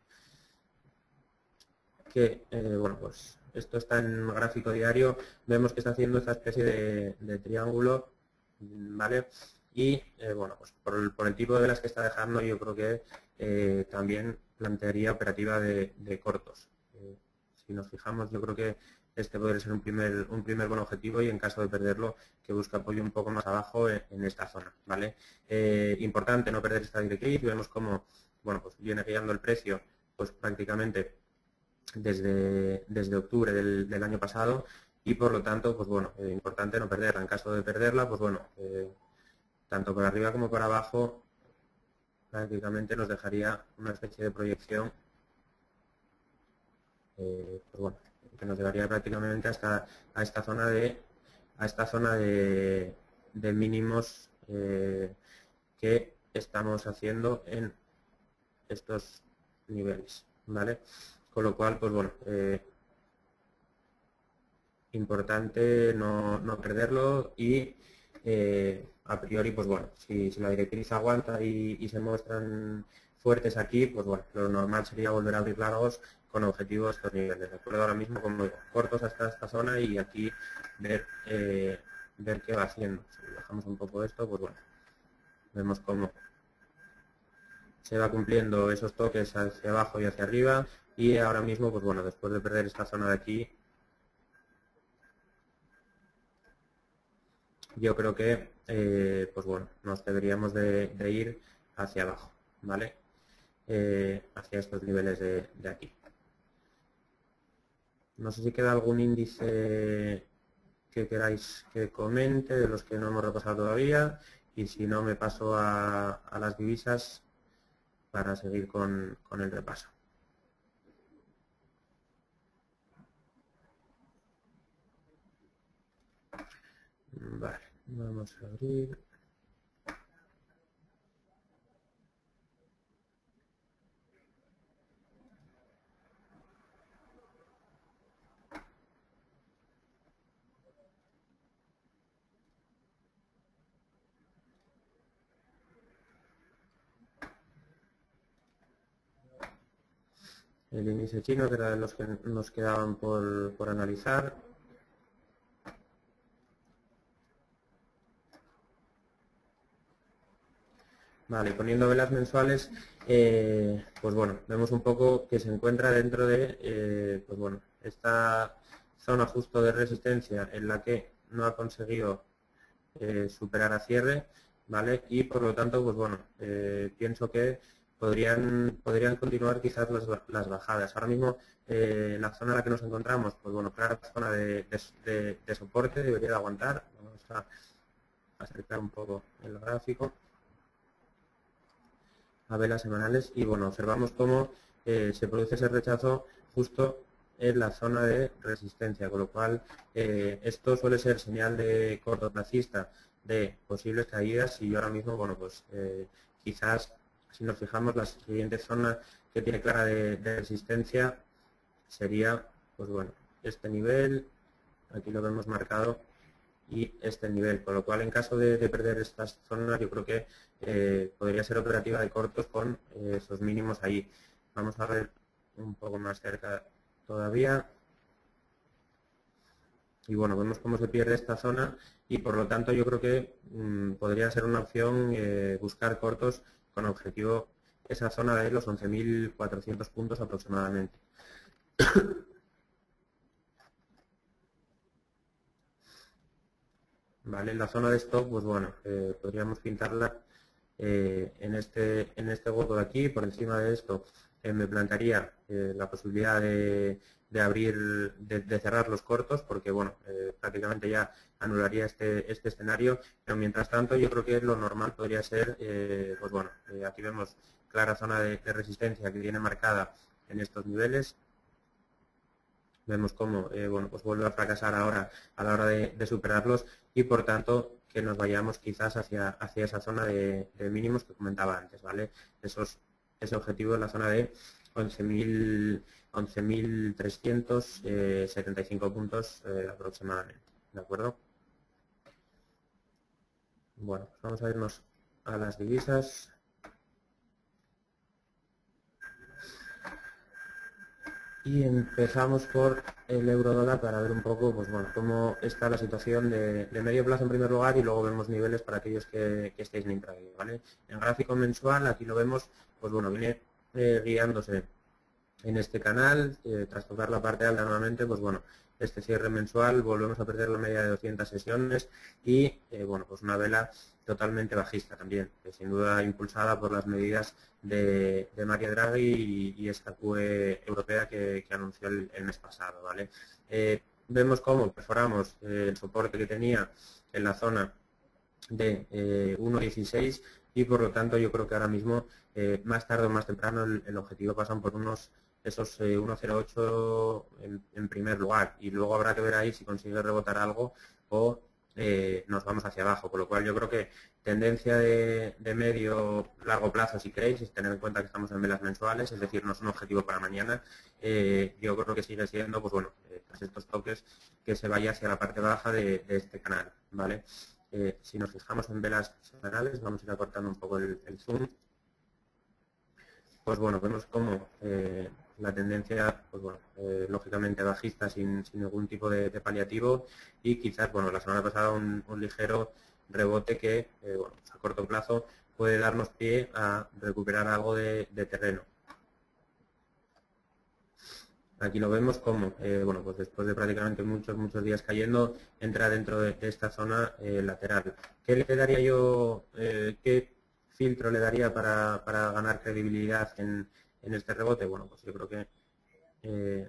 que, eh, bueno, pues esto está en gráfico diario, vemos que está haciendo esta especie de, de triángulo, ¿vale? Y, eh, bueno, pues por el, por el tipo de velas que está dejando, yo creo que eh, también plantearía operativa de, de cortos. Eh, si nos fijamos, yo creo que este podría ser un primer, un primer buen objetivo y en caso de perderlo, que busque apoyo un poco más abajo en, en esta zona, ¿vale? Eh, importante no perder esta directriz, vemos cómo, bueno, pues viene guiando el precio, pues prácticamente desde, desde octubre del, del año pasado y por lo tanto, pues bueno, eh, importante no perderla. En caso de perderla, pues bueno, eh, tanto por arriba como por abajo prácticamente nos dejaría una especie de proyección eh, pues bueno, que nos llevaría prácticamente hasta a esta zona de a esta zona de, de mínimos eh, que estamos haciendo en estos niveles, ¿vale? Con lo cual, pues bueno, eh, importante no, no perderlo y eh, a priori, pues bueno, si, si la directriz aguanta y, y se muestran fuertes aquí, pues bueno, lo normal sería volver a abrir largos con objetivos a estos niveles. De acuerdo, ahora mismo como cortos hasta esta zona y aquí ver, eh, ver qué va haciendo. Si bajamos un poco esto, pues bueno, vemos cómo se va cumpliendo esos toques hacia abajo y hacia arriba y ahora mismo, pues bueno, después de perder esta zona de aquí, yo creo que eh, pues bueno, nos deberíamos de, de ir hacia abajo, ¿vale? Eh, hacia estos niveles de, de aquí. No sé si queda algún índice que queráis que comente, de los que no hemos repasado todavía, y si no me paso a, a las divisas para seguir con, con el repaso. Vale, vamos a abrir. El índice chino, que era de los que nos quedaban por, por analizar. Vale, poniendo velas mensuales, eh, pues bueno, vemos un poco que se encuentra dentro de, eh, pues bueno, esta zona justo de resistencia en la que no ha conseguido eh, superar a cierre, ¿vale? Y por lo tanto, pues bueno, eh, pienso que podrían podrían continuar quizás las, las bajadas. Ahora mismo, eh, la zona en la que nos encontramos, pues bueno, clara zona de, de, de, de soporte, debería de aguantar. Vamos a acercar un poco el gráfico. a velas semanales y bueno, observamos cómo eh, se produce ese rechazo justo en la zona de resistencia, con lo cual eh, esto suele ser señal de cortoplacista de posibles caídas y ahora mismo, bueno, pues eh, quizás si nos fijamos la siguiente zona que tiene clara de, de resistencia sería, pues bueno, este nivel, aquí lo vemos marcado, y este nivel, con lo cual en caso de, de perder estas zonas yo creo que eh, podría ser operativa de cortos con eh, esos mínimos ahí. Vamos a ver un poco más cerca todavía. Y bueno, vemos cómo se pierde esta zona y por lo tanto yo creo que mmm, podría ser una opción eh, buscar cortos con objetivo esa zona de los once mil cuatrocientos puntos aproximadamente. Vale, la zona de stop, pues bueno, eh, podríamos pintarla eh, en, este, en este hueco de aquí. Por encima de esto eh, me plantearía eh, la posibilidad de, de abrir, de, de cerrar los cortos, porque bueno, eh, prácticamente ya anularía este, este escenario, pero mientras tanto yo creo que lo normal podría ser, eh, pues bueno, eh, aquí vemos clara zona de, de resistencia que viene marcada en estos niveles. Vemos cómo eh, bueno, pues vuelve a fracasar ahora a la hora de, de superarlos y por tanto que nos vayamos quizás hacia, hacia esa zona de, de mínimos que comentaba antes, ¿vale? Esos, ese objetivo en la zona de once mil trescientos setenta y cinco puntos eh, aproximadamente, ¿de acuerdo? Bueno, pues vamos a irnos a las divisas. Y empezamos por el euro dólar para ver un poco pues bueno, cómo está la situación de, de medio plazo en primer lugar y luego vemos niveles para aquellos que, que estéis en intraday, ¿vale? En gráfico mensual aquí lo vemos, pues bueno, viene eh, guiándose en este canal, eh, tras tocar la parte alta nuevamente, pues bueno, este cierre mensual, volvemos a perder la media de doscientas sesiones y eh, bueno, pues una vela totalmente bajista también, que sin duda impulsada por las medidas de, de Mario Draghi y, y esta Q E europea que, que anunció el, el mes pasado, ¿vale? Eh, vemos cómo perforamos eh, el soporte que tenía en la zona de eh, uno dieciséis y por lo tanto yo creo que ahora mismo eh, más tarde o más temprano el, el objetivo pasan por unos esos eh, uno cero ocho en, en primer lugar y luego habrá que ver ahí si consigue rebotar algo o eh, nos vamos hacia abajo, por lo cual yo creo que tendencia de, de medio largo plazo si queréis es tener en cuenta que estamos en velas mensuales, es decir, no es un objetivo para mañana, eh, yo creo que sigue siendo pues bueno, eh, tras estos toques que se vaya hacia la parte baja de, de este canal, ¿vale? Eh, si nos fijamos en velas semanales, vamos a ir acortando un poco el, el zoom, pues bueno, vemos como eh, la tendencia, pues bueno, eh, lógicamente bajista sin, sin ningún tipo de, de paliativo y quizás, bueno, la semana pasada un, un ligero rebote que, eh, bueno, a corto plazo puede darnos pie a recuperar algo de, de terreno. Aquí lo vemos como, eh, bueno, pues después de prácticamente muchos, muchos días cayendo, entra dentro de, de esta zona eh, lateral. ¿Qué le daría yo, eh, qué filtro le daría para, para ganar credibilidad en, en este rebote? Bueno, pues yo creo que... Eh,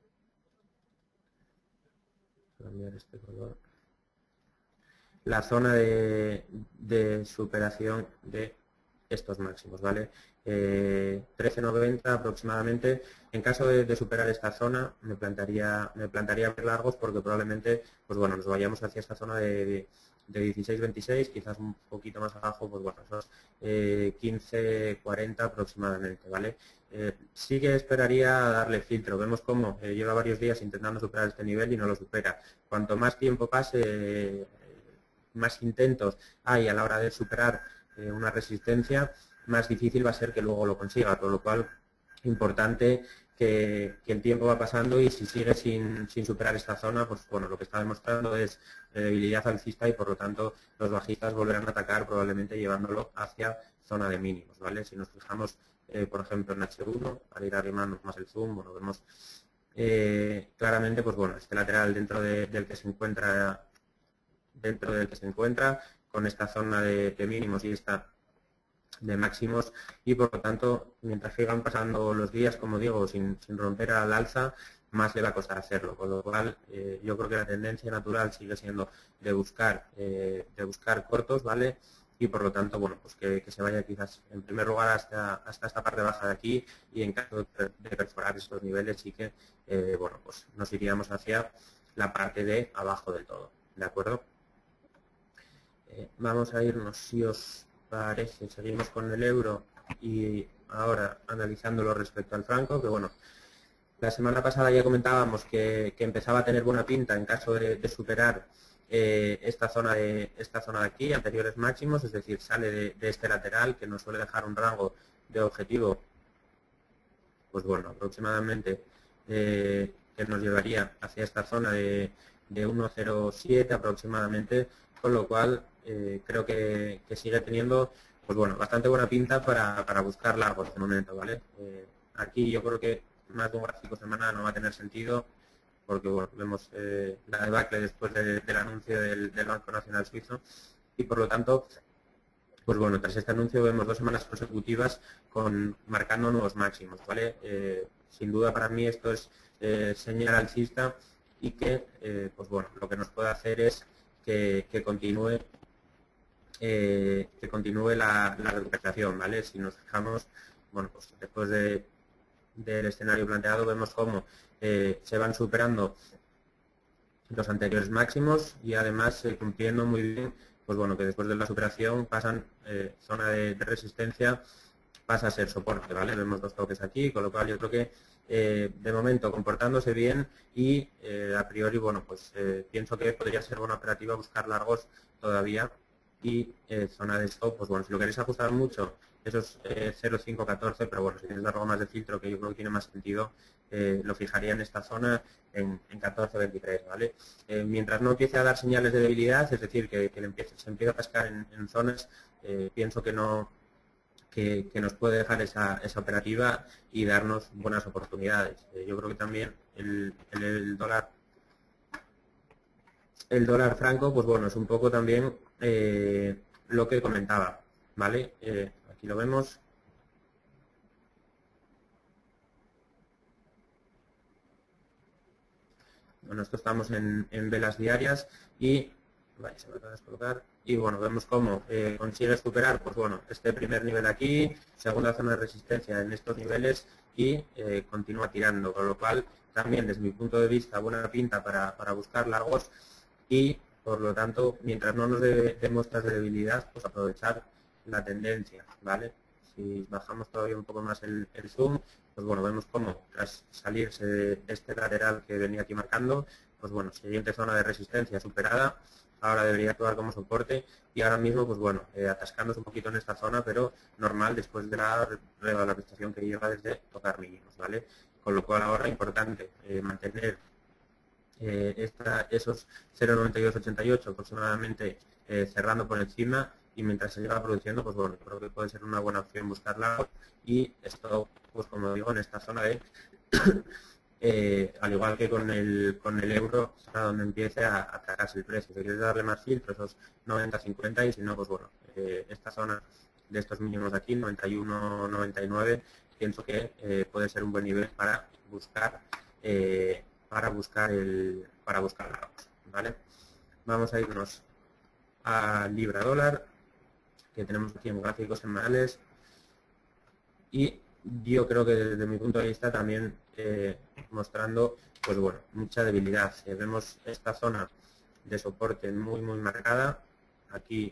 cambiar este color. La zona de, de superación de estos máximos, ¿vale? Eh, trece noventa aproximadamente. En caso de, de superar esta zona, me plantearía, me plantearía ver largos porque probablemente, pues bueno, nos vayamos hacia esta zona de, de, de dieciséis veintiséis, quizás un poquito más abajo, pues bueno, esos eh, quince cuarenta aproximadamente, ¿vale? Eh, sí que esperaría darle filtro. Vemos cómo eh, lleva varios días intentando superar este nivel y no lo supera. Cuanto más tiempo pase, eh, más intentos hay a la hora de superar eh, una resistencia, más difícil va a ser que luego lo consiga, con lo cual importante que, que el tiempo va pasando y si sigue sin, sin superar esta zona, pues bueno, lo que está demostrando es debilidad alcista y por lo tanto los bajistas volverán a atacar probablemente llevándolo hacia zona de mínimos, ¿vale? Si nos fijamos, eh, por ejemplo, en hache uno, para ir arrimando más el zoom, bueno, vemos eh, claramente, pues bueno, este lateral dentro de, del que se encuentra dentro del que se encuentra, con esta zona de, de mínimos y esta de máximos y por lo tanto, mientras sigan pasando los días, como digo, sin, sin romper al alza, más le va a costar hacerlo, con lo cual eh, yo creo que la tendencia natural sigue siendo de buscar, eh, de buscar cortos, ¿vale? y por lo tanto, bueno, pues que, que se vaya quizás en primer lugar hasta, hasta esta parte baja de aquí y en caso de, de perforar estos niveles sí que, eh, bueno, pues nos iríamos hacia la parte de abajo del todo, ¿de acuerdo? Eh, vamos a irnos, si os parece, seguimos con el euro y ahora analizándolo respecto al franco, que bueno, la semana pasada ya comentábamos que, que empezaba a tener buena pinta en caso de, de superar eh, esta zona de esta zona de aquí, anteriores máximos, es decir, sale de, de este lateral que nos suele dejar un rango de objetivo, pues bueno, aproximadamente eh, que nos llevaría hacia esta zona de, de uno coma cero siete aproximadamente, con lo cual eh, creo que, que sigue teniendo pues bueno, bastante buena pinta para, para buscar largos de momento, ¿vale? Eh, aquí yo creo que más de un gráfico semanal no va a tener sentido, porque bueno, vemos eh, la debacle después de, del anuncio del, del Banco Nacional Suizo y por lo tanto, pues bueno, tras este anuncio vemos dos semanas consecutivas con marcando nuevos máximos, ¿vale? Eh, sin duda para mí esto es eh, señal alcista y que, eh, pues bueno, lo que nos puede hacer es que, que continúe eh, que continúe la, la recuperación, ¿vale? Si nos fijamos, bueno, pues después de del escenario planteado vemos cómo eh, se van superando los anteriores máximos y además eh, cumpliendo muy bien, pues bueno, que después de la superación pasan eh, zona de, de resistencia, pasa a ser soporte, ¿vale? Vemos dos toques aquí, con lo cual yo creo que eh, de momento comportándose bien y eh, a priori, bueno, pues eh, pienso que podría ser buena operativa buscar largos todavía y eh, zona de stop, pues bueno, si lo queréis ajustar mucho, esos eh, cero coma cinco catorce, pero bueno, si tienes algo más de filtro, que yo creo que tiene más sentido, eh, lo fijaría en esta zona en, en catorce veintitrés, ¿vale? Eh, mientras no empiece a dar señales de debilidad, es decir, que, que le empiece, se empiece a pescar en, en zonas, eh, pienso que no que, que nos puede dejar esa, esa operativa y darnos buenas oportunidades. Eh, yo creo que también el, el, el dólar el dólar franco, pues bueno, es un poco también eh, lo que comentaba, ¿vale? Eh, aquí lo vemos. Bueno, esto estamos en, en velas diarias y, vale, se me acaba de descolocar, y bueno, vemos cómo eh, consigue superar, pues bueno, este primer nivel aquí, segunda zona de resistencia en estos niveles y eh, continúa tirando, con lo cual también desde mi punto de vista buena pinta para, para buscar largos y por lo tanto, mientras no nos dé de muestras de debilidad, pues aprovechar la tendencia, ¿vale? Si bajamos todavía un poco más el, el zoom, pues bueno, vemos cómo tras salirse de este lateral que venía aquí marcando, pues bueno, siguiente zona de resistencia superada, ahora debería actuar como soporte y ahora mismo, pues bueno, eh, atascándose un poquito en esta zona, pero normal después de la revalorización que lleva desde tocar mínimos, ¿vale? Con lo cual ahora importante eh, mantener Eh, esta, esos cero coma noventa y dos ochenta y ocho aproximadamente eh, cerrando por encima y mientras se lleva produciendo, pues bueno, creo que puede ser una buena opción buscarla y esto, pues como digo, en esta zona de, eh, al igual que con el, con el euro, a donde empiece a atacarse el precio. Si quieres darle más filtro, esos noventa cincuenta y si no, pues bueno, eh, esta zona de estos mínimos de aquí, noventa y uno noventa y nueve, pienso que eh, puede ser un buen nivel para buscar eh, para buscar el para buscar largos, ¿vale? Vamos a irnos a libra dólar, que tenemos aquí en gráficos semanales y yo creo que desde mi punto de vista también eh, mostrando pues bueno, mucha debilidad. Eh, vemos esta zona de soporte muy muy marcada aquí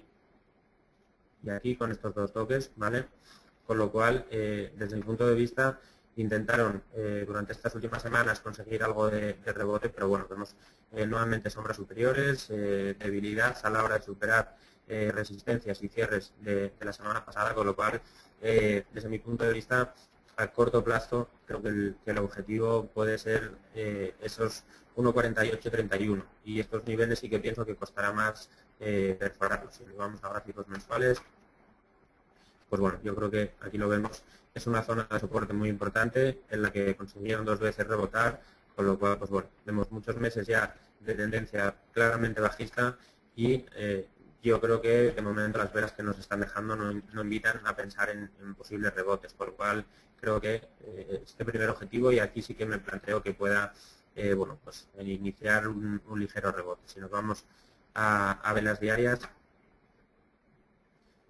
y aquí con estos dos toques, ¿vale? Con lo cual, eh, desde mi punto de vista, intentaron eh, durante estas últimas semanas conseguir algo de, de rebote, pero bueno, vemos eh, nuevamente sombras superiores, eh, debilidad a la hora de superar eh, resistencias y cierres de, de la semana pasada, con lo cual, eh, desde mi punto de vista, a corto plazo, creo que el, que el objetivo puede ser eh, esos uno cuarenta y ocho treinta y uno y estos niveles sí que pienso que costará más eh, perforarlos. Si nos vamos a gráficos mensuales, pues bueno, yo creo que aquí lo vemos, es una zona de soporte muy importante en la que consiguieron dos veces rebotar, con lo cual, pues bueno, vemos muchos meses ya de tendencia claramente bajista y eh, yo creo que de momento las velas que nos están dejando no, no invitan a pensar en, en posibles rebotes, por lo cual creo que eh, este primer objetivo y aquí sí que me planteo que pueda, eh, bueno, pues iniciar un, un ligero rebote. Si nos vamos a, a velas diarias,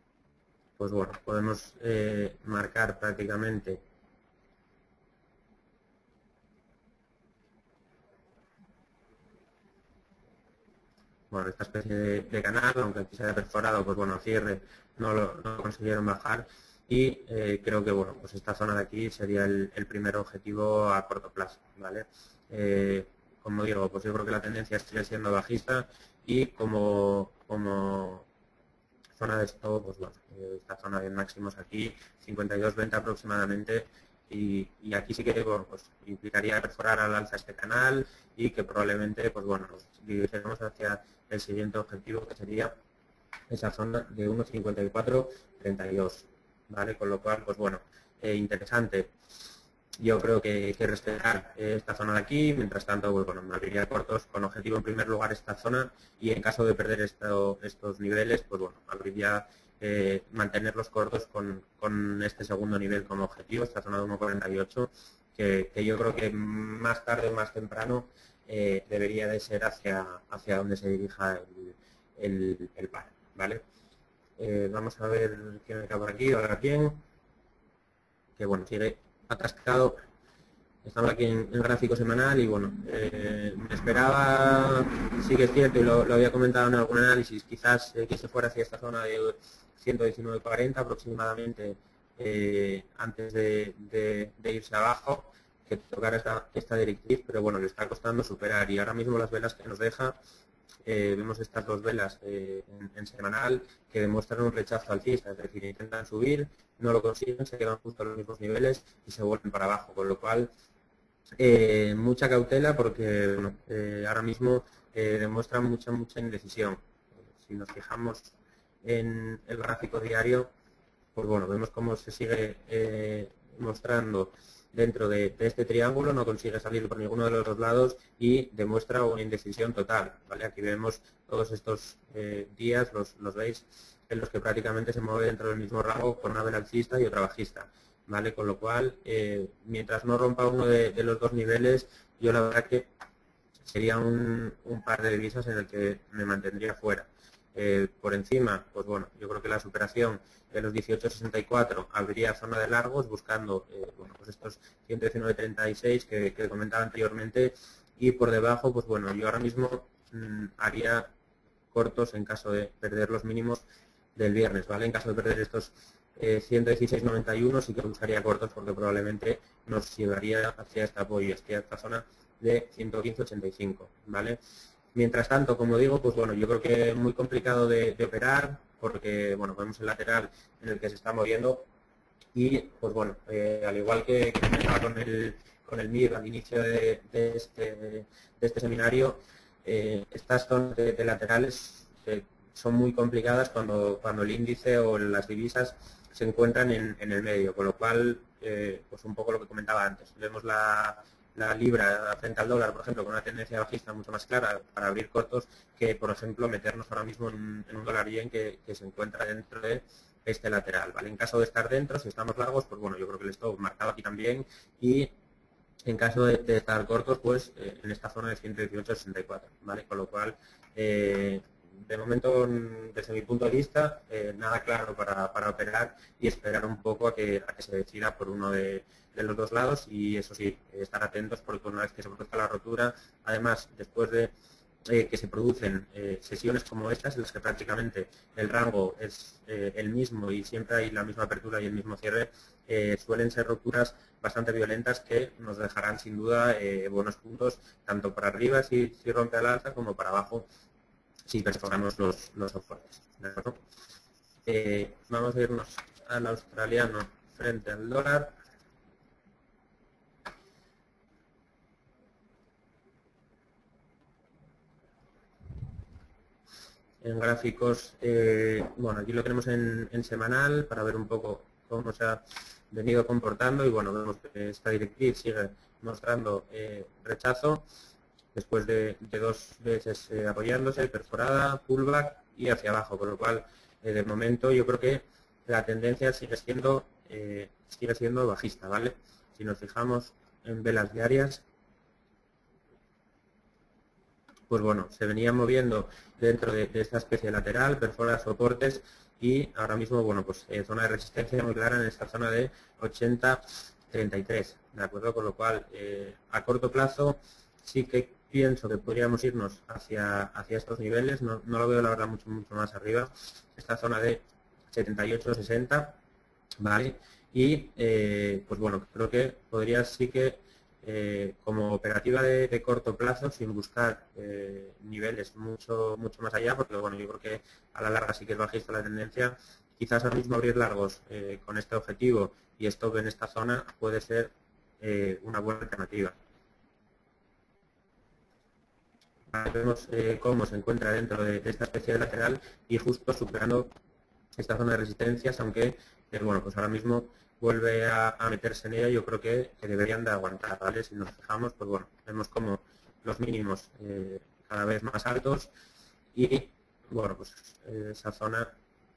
pues bueno, podemos eh, marcar prácticamente bueno, esta especie de, de canal, aunque aquí se haya perforado, pues bueno, cierre no lo, no lo consiguieron bajar y eh, creo que bueno, pues esta zona de aquí sería el, el primer objetivo a corto plazo, ¿vale? Eh, como digo, pues yo creo que la tendencia sigue siendo bajista y como, como zona de stop, pues bueno, eh, esta zona de máximos aquí, cincuenta y dos veinte aproximadamente, y, y aquí sí que bueno, pues implicaría perforar al alza este canal y que probablemente pues bueno, nos dirigiremos hacia el siguiente objetivo, que sería esa zona de uno cincuenta y cuatro treinta y dos, ¿vale? Con lo cual, pues bueno, eh, interesante. Yo creo que hay que respetar esta zona de aquí, mientras tanto, pues, bueno, me abriría cortos con objetivo en primer lugar esta zona y en caso de perder esto, estos niveles, pues bueno, abriría eh, mantener los cortos con, con este segundo nivel como objetivo, esta zona de uno cuarenta y ocho, que, que yo creo que más tarde o más temprano eh, debería de ser hacia, hacia donde se dirija el, el, el par, ¿vale? Eh, vamos a ver quién me queda por aquí, ahora quién, que bueno, sigue atascado. Estamos aquí en el gráfico semanal y bueno, eh, me esperaba, sí que es cierto y lo, lo había comentado en algún análisis, quizás eh, que se fuera hacia esta zona de ciento diecinueve cuarenta aproximadamente eh, antes de, de, de irse abajo, que tocara esta, esta directriz, pero bueno, le está costando superar y ahora mismo las velas que nos deja, eh, vemos estas dos velas eh, en, en semanal que demuestran un rechazo alcista, es decir, intentan subir, no lo consiguen, se quedan justo a los mismos niveles y se vuelven para abajo, con lo cual Eh, mucha cautela porque bueno, eh, ahora mismo eh, demuestra mucha mucha indecisión. Si nos fijamos en el gráfico diario, pues bueno, vemos cómo se sigue eh, mostrando dentro de, de este triángulo, no consigue salir por ninguno de los dos lados y demuestra una indecisión total, ¿vale? Aquí vemos todos estos eh, días, los, los veis, en los que prácticamente se mueve dentro del mismo rango con una vela alcista y otra bajista, ¿vale? Con lo cual, eh, mientras no rompa uno de, de los dos niveles, yo la verdad que sería un, un par de divisas en el que me mantendría fuera. Eh, por encima, pues bueno, yo creo que la superación de los dieciocho sesenta y cuatro abriría zona de largos buscando eh, bueno, pues estos ciento diecinueve treinta y seis que, que comentaba anteriormente y por debajo, pues bueno, yo ahora mismo mmm, haría cortos en caso de perder los mínimos del viernes, ¿vale? En caso de perder estos eh, ciento dieciséis noventa y uno sí que buscaría cortos porque probablemente nos llevaría hacia este apoyo, hacia esta zona de ciento quince ochenta y cinco, ¿vale? Mientras tanto, como digo, pues bueno, yo creo que es muy complicado de, de operar porque, bueno, vemos el lateral en el que se está moviendo y, pues bueno, eh, al igual que, que comentaba con el, con el M I R al inicio de, de, este, de este seminario, eh, estas zonas de, de laterales eh, son muy complicadas cuando, cuando el índice o las divisas se encuentran en, en el medio, con lo cual, eh, pues un poco lo que comentaba antes, vemos la, la libra frente al dólar, por ejemplo, con una tendencia bajista mucho más clara para abrir cortos que, por ejemplo, meternos ahora mismo en, en un dólar yen que, que se encuentra dentro de este lateral, ¿vale? En caso de estar dentro, si estamos largos, pues bueno, yo creo que el stop marcado aquí también y en caso de, de estar cortos, pues eh, en esta zona de ciento dieciocho sesenta y cuatro, ¿vale? Con lo cual, eh, de momento, desde mi punto de vista, eh, nada claro para, para operar y esperar un poco a que, a que se decida por uno de, de los dos lados y eso sí, estar atentos porque una vez que se produzca la rotura, además, después de Eh, que se producen eh, sesiones como estas en las que prácticamente el rango es eh, el mismo y siempre hay la misma apertura y el mismo cierre, eh, suelen ser rupturas bastante violentas que nos dejarán sin duda eh, buenos puntos tanto para arriba si, si rompe al alza como para abajo si perforamos los, los soportes. ¿De acuerdo? Eh, vamos a irnos al australiano frente al dólar. En gráficos, eh, bueno, aquí lo tenemos en, en semanal para ver un poco cómo se ha venido comportando y bueno, vemos que esta directriz sigue mostrando eh, rechazo después de, de dos veces eh, apoyándose, perforada, pullback y hacia abajo, con lo cual eh, de momento yo creo que la tendencia sigue siendo, eh, sigue siendo bajista, ¿vale? Si nos fijamos en velas diarias, pues bueno, se venía moviendo dentro de, de esta especie lateral, perfora soportes y ahora mismo, bueno, pues eh, zona de resistencia muy clara en esta zona de ochenta treinta y tres, ¿de acuerdo? Con lo cual, eh, a corto plazo sí que pienso que podríamos irnos hacia, hacia estos niveles, no, no lo veo la verdad mucho, mucho más arriba, esta zona de setenta y ocho sesenta, ¿vale? Y, eh, pues bueno, creo que podría sí que, eh, como operativa de, de corto plazo, sin buscar eh, niveles mucho mucho más allá, porque bueno, yo creo que a la larga sí que es bajista la tendencia, quizás ahora mismo abrir largos eh, con este objetivo y stop en esta zona puede ser eh, una buena alternativa. Vemos eh, cómo se encuentra dentro de, de esta especie de lateral y justo superando esta zona de resistencias, aunque eh, bueno, pues ahora mismo vuelve a, a meterse en ella. Yo creo que, que deberían de aguantar, ¿vale? Si nos fijamos, pues bueno, vemos como los mínimos eh, cada vez más altos y bueno, pues eh, esa zona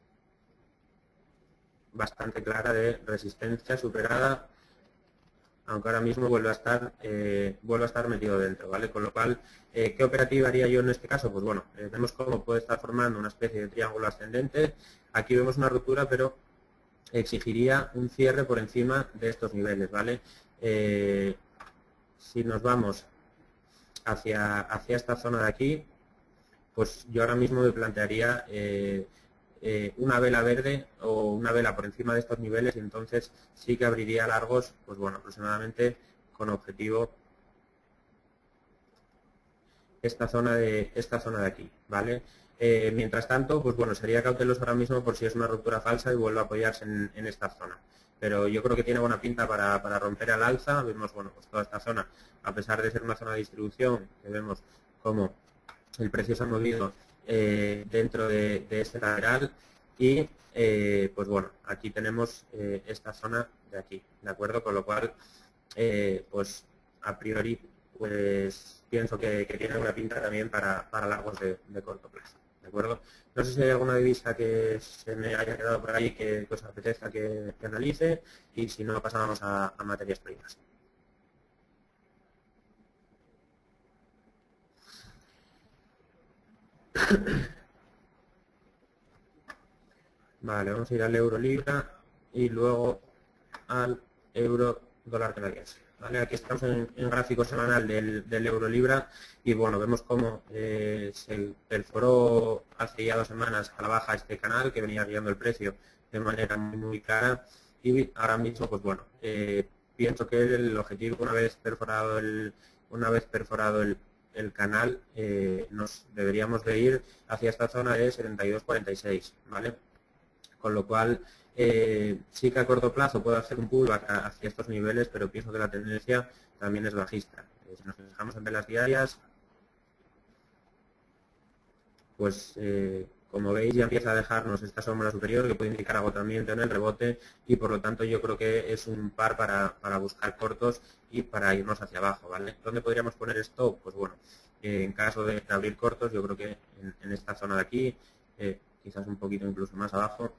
bastante clara de resistencia superada, aunque ahora mismo vuelve a estar eh, vuelve a estar metido dentro, ¿vale? Con lo cual, eh, ¿qué operativa haría yo en este caso? Pues bueno, eh, vemos cómo puede estar formando una especie de triángulo ascendente. Aquí vemos una ruptura, pero exigiría un cierre por encima de estos niveles, ¿vale? Eh, si nos vamos hacia, hacia esta zona de aquí, pues yo ahora mismo me plantearía eh, eh, una vela verde o una vela por encima de estos niveles y entonces sí que abriría largos, pues bueno, aproximadamente con objetivo esta zona de esta zona de aquí, ¿vale? Eh, mientras tanto, pues bueno, sería cauteloso ahora mismo por si es una ruptura falsa y vuelve a apoyarse en, en esta zona. Pero yo creo que tiene buena pinta para, para romper al alza. Vemos, bueno, pues toda esta zona, a pesar de ser una zona de distribución, que vemos cómo el precio se ha movido eh, dentro de, de este lateral y, eh, pues bueno, aquí tenemos eh, esta zona de aquí, ¿de acuerdo? Con lo cual, eh, pues a priori, pues pienso que, que tiene una pinta también para, para largos de, de corto plazo. ¿De acuerdo? No sé si hay alguna divisa que se me haya quedado por ahí que, que os apetezca que, que analice y si no pasamos a, a materias primas. Vale, vamos a ir al euro libra y luego al euro dólar canadiense. ¿Vale? Aquí estamos en el gráfico semanal del, del euro libra y bueno, vemos cómo eh, se perforó hace ya dos semanas a la baja este canal que venía guiando el precio de manera muy, muy clara y ahora mismo, pues bueno, eh, pienso que el objetivo, una vez perforado el, una vez perforado el, el canal, eh, nos deberíamos de ir hacia esta zona de setenta y dos cuarenta y seis, ¿vale? Con lo cual, eh, sí que a corto plazo puede hacer un pullback hacia estos niveles, pero pienso que la tendencia también es bajista. Eh, si nos fijamos en velas diarias, pues eh, como veis ya empieza a dejarnos esta sombra superior que puede indicar agotamiento en el rebote y por lo tanto yo creo que es un par para, para buscar cortos y para irnos hacia abajo, ¿vale? ¿Dónde podríamos poner stop? Pues bueno, eh, en caso de abrir cortos yo creo que en, en esta zona de aquí, eh, quizás un poquito incluso más abajo,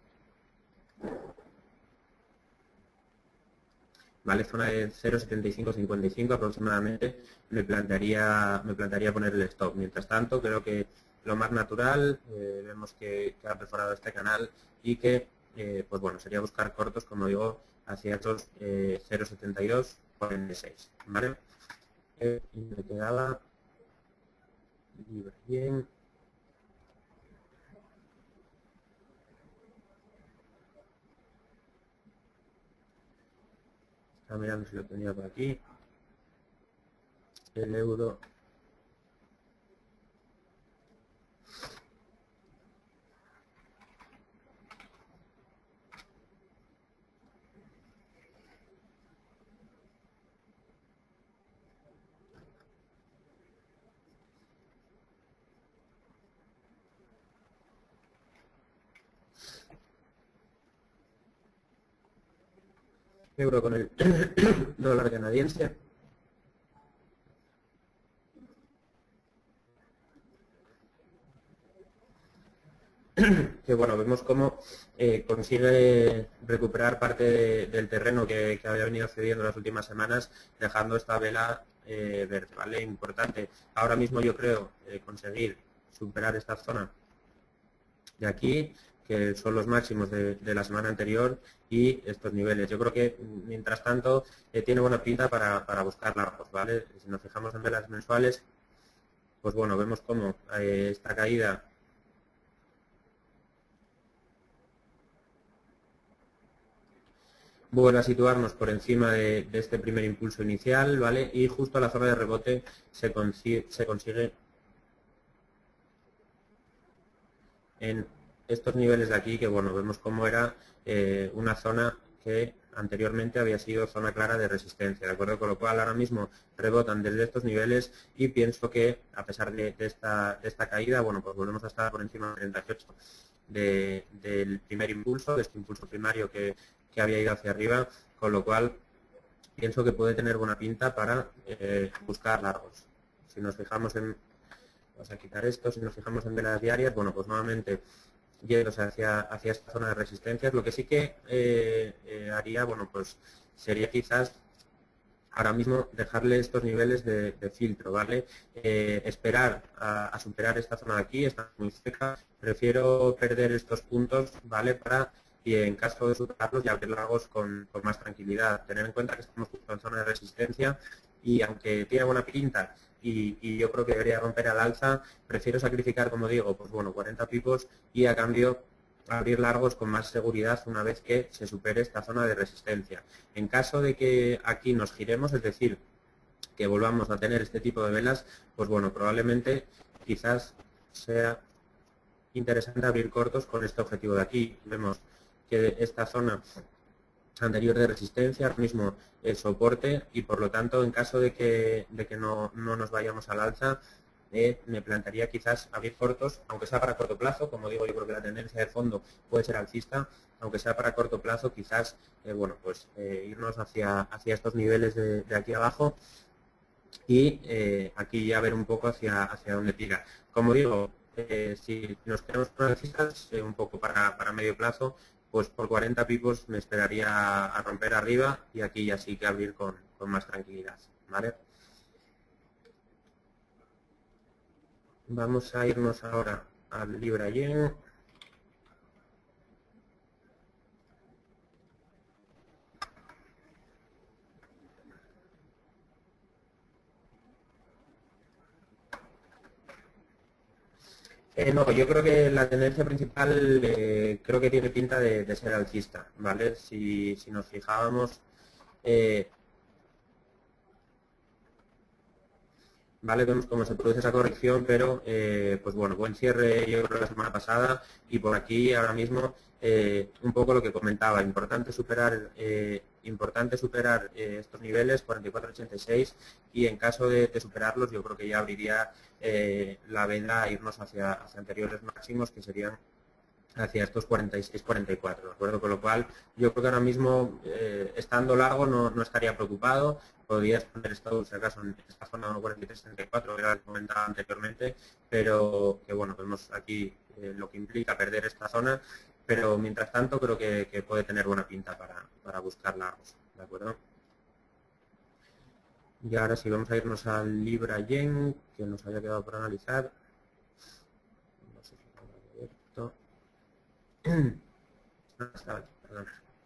¿vale? Zona de cero coma setenta y cinco cincuenta y cinco aproximadamente me plantearía me plantearía poner el stop. Mientras tanto, creo que lo más natural, eh, vemos que, que ha perforado este canal y que, eh, pues bueno, sería buscar cortos, como digo, hacia estos eh, cero coma setenta y dos cuarenta y seis, ¿vale? Eh, y me quedaba bien. Estaba mirando si lo tenía por aquí. El euro. Euro con el dólar canadiense. Que bueno, vemos cómo eh, consigue recuperar parte de, del terreno que, que había venido cediendo las últimas semanas, dejando esta vela eh, verde, ¿vale? Importante. Ahora mismo yo creo eh, conseguir superar esta zona de aquí, que son los máximos de, de la semana anterior, y estos niveles. Yo creo que, mientras tanto, eh, tiene buena pinta para, para buscar largos, ¿vale? Si nos fijamos en velas mensuales, pues bueno, vemos cómo eh, esta caída vuelve a situarnos por encima de, de este primer impulso inicial, ¿vale? Y justo a la zona de rebote se consigue, se consigue en estos niveles de aquí, que bueno, vemos cómo era eh, una zona que anteriormente había sido zona clara de resistencia, ¿de acuerdo? Con lo cual ahora mismo rebotan desde estos niveles y pienso que a pesar de, de, esta, de esta caída, bueno, pues volvemos a estar por encima de treinta y ocho de, del primer impulso, de este impulso primario que, que había ido hacia arriba, con lo cual pienso que puede tener buena pinta para eh, buscar largos. Si nos fijamos en, vamos a quitar esto, si nos fijamos en velas diarias, bueno, pues nuevamente yéndose hacia, hacia esta zona de resistencias. Lo que sí que eh, eh, haría, bueno, pues sería quizás ahora mismo dejarle estos niveles de, de filtro, ¿vale? Eh, esperar a, a superar esta zona de aquí, está muy cerca. Prefiero perder estos puntos, ¿vale? Para, y en caso de superarlos, ya abrir largos con, con más tranquilidad. Tener en cuenta que estamos justo en zona de resistencia y aunque tiene buena pinta y, y yo creo que debería romper al alza, prefiero sacrificar, como digo, pues bueno, cuarenta pipos y a cambio abrir largos con más seguridad una vez que se supere esta zona de resistencia. En caso de que aquí nos giremos, es decir, que volvamos a tener este tipo de velas, pues bueno, probablemente quizás sea interesante abrir cortos con este objetivo de aquí. Vemos que esta zona anterior de resistencia ahora mismo es soporte y por lo tanto en caso de que, de que no, no nos vayamos al alza, eh, me plantearía quizás abrir cortos, aunque sea para corto plazo. Como digo, yo creo que la tendencia de fondo puede ser alcista, aunque sea para corto plazo, quizás eh, bueno, pues eh, irnos hacia, hacia estos niveles de, de aquí abajo y eh, aquí ya ver un poco hacia, hacia dónde tira. Como digo, eh, si nos queremos poner alcistas, eh, un poco para, para medio plazo, pues por cuarenta pipos me esperaría a romper arriba y aquí ya sí que abrir con, con más tranquilidad, ¿vale? Vamos a irnos ahora al Libra Yen. Eh, no, yo creo que la tendencia principal eh, creo que tiene pinta de, de ser alcista, ¿vale? Si, si nos fijábamos, eh, ¿vale? Vemos cómo se produce esa corrección, pero eh, pues bueno, buen cierre yo creo la semana pasada y por aquí ahora mismo eh, un poco lo que comentaba, importante superar eh, importante superar eh, estos niveles cuarenta y cuatro ochenta y seis y en caso de, de superarlos yo creo que ya abriría eh, la vela a irnos hacia, hacia anteriores máximos que serían hacia estos cuarenta y seis cuarenta y cuatro, ¿de acuerdo? Con lo cual, yo creo que ahora mismo, eh, estando largo, no, no estaría preocupado. Podrías poner esto, si acaso, en esta zona uno cuarenta y tres setenta y cuatro, que era lo que comentaba anteriormente, pero que, bueno, vemos aquí eh, lo que implica perder esta zona, pero mientras tanto creo que, que puede tener buena pinta para, para buscar largos, ¿de acuerdo? Y ahora sí, vamos a irnos al Libra Yen, que nos había quedado por analizar. No sé si lo habrá abierto. Ah, estaba aquí, perdón.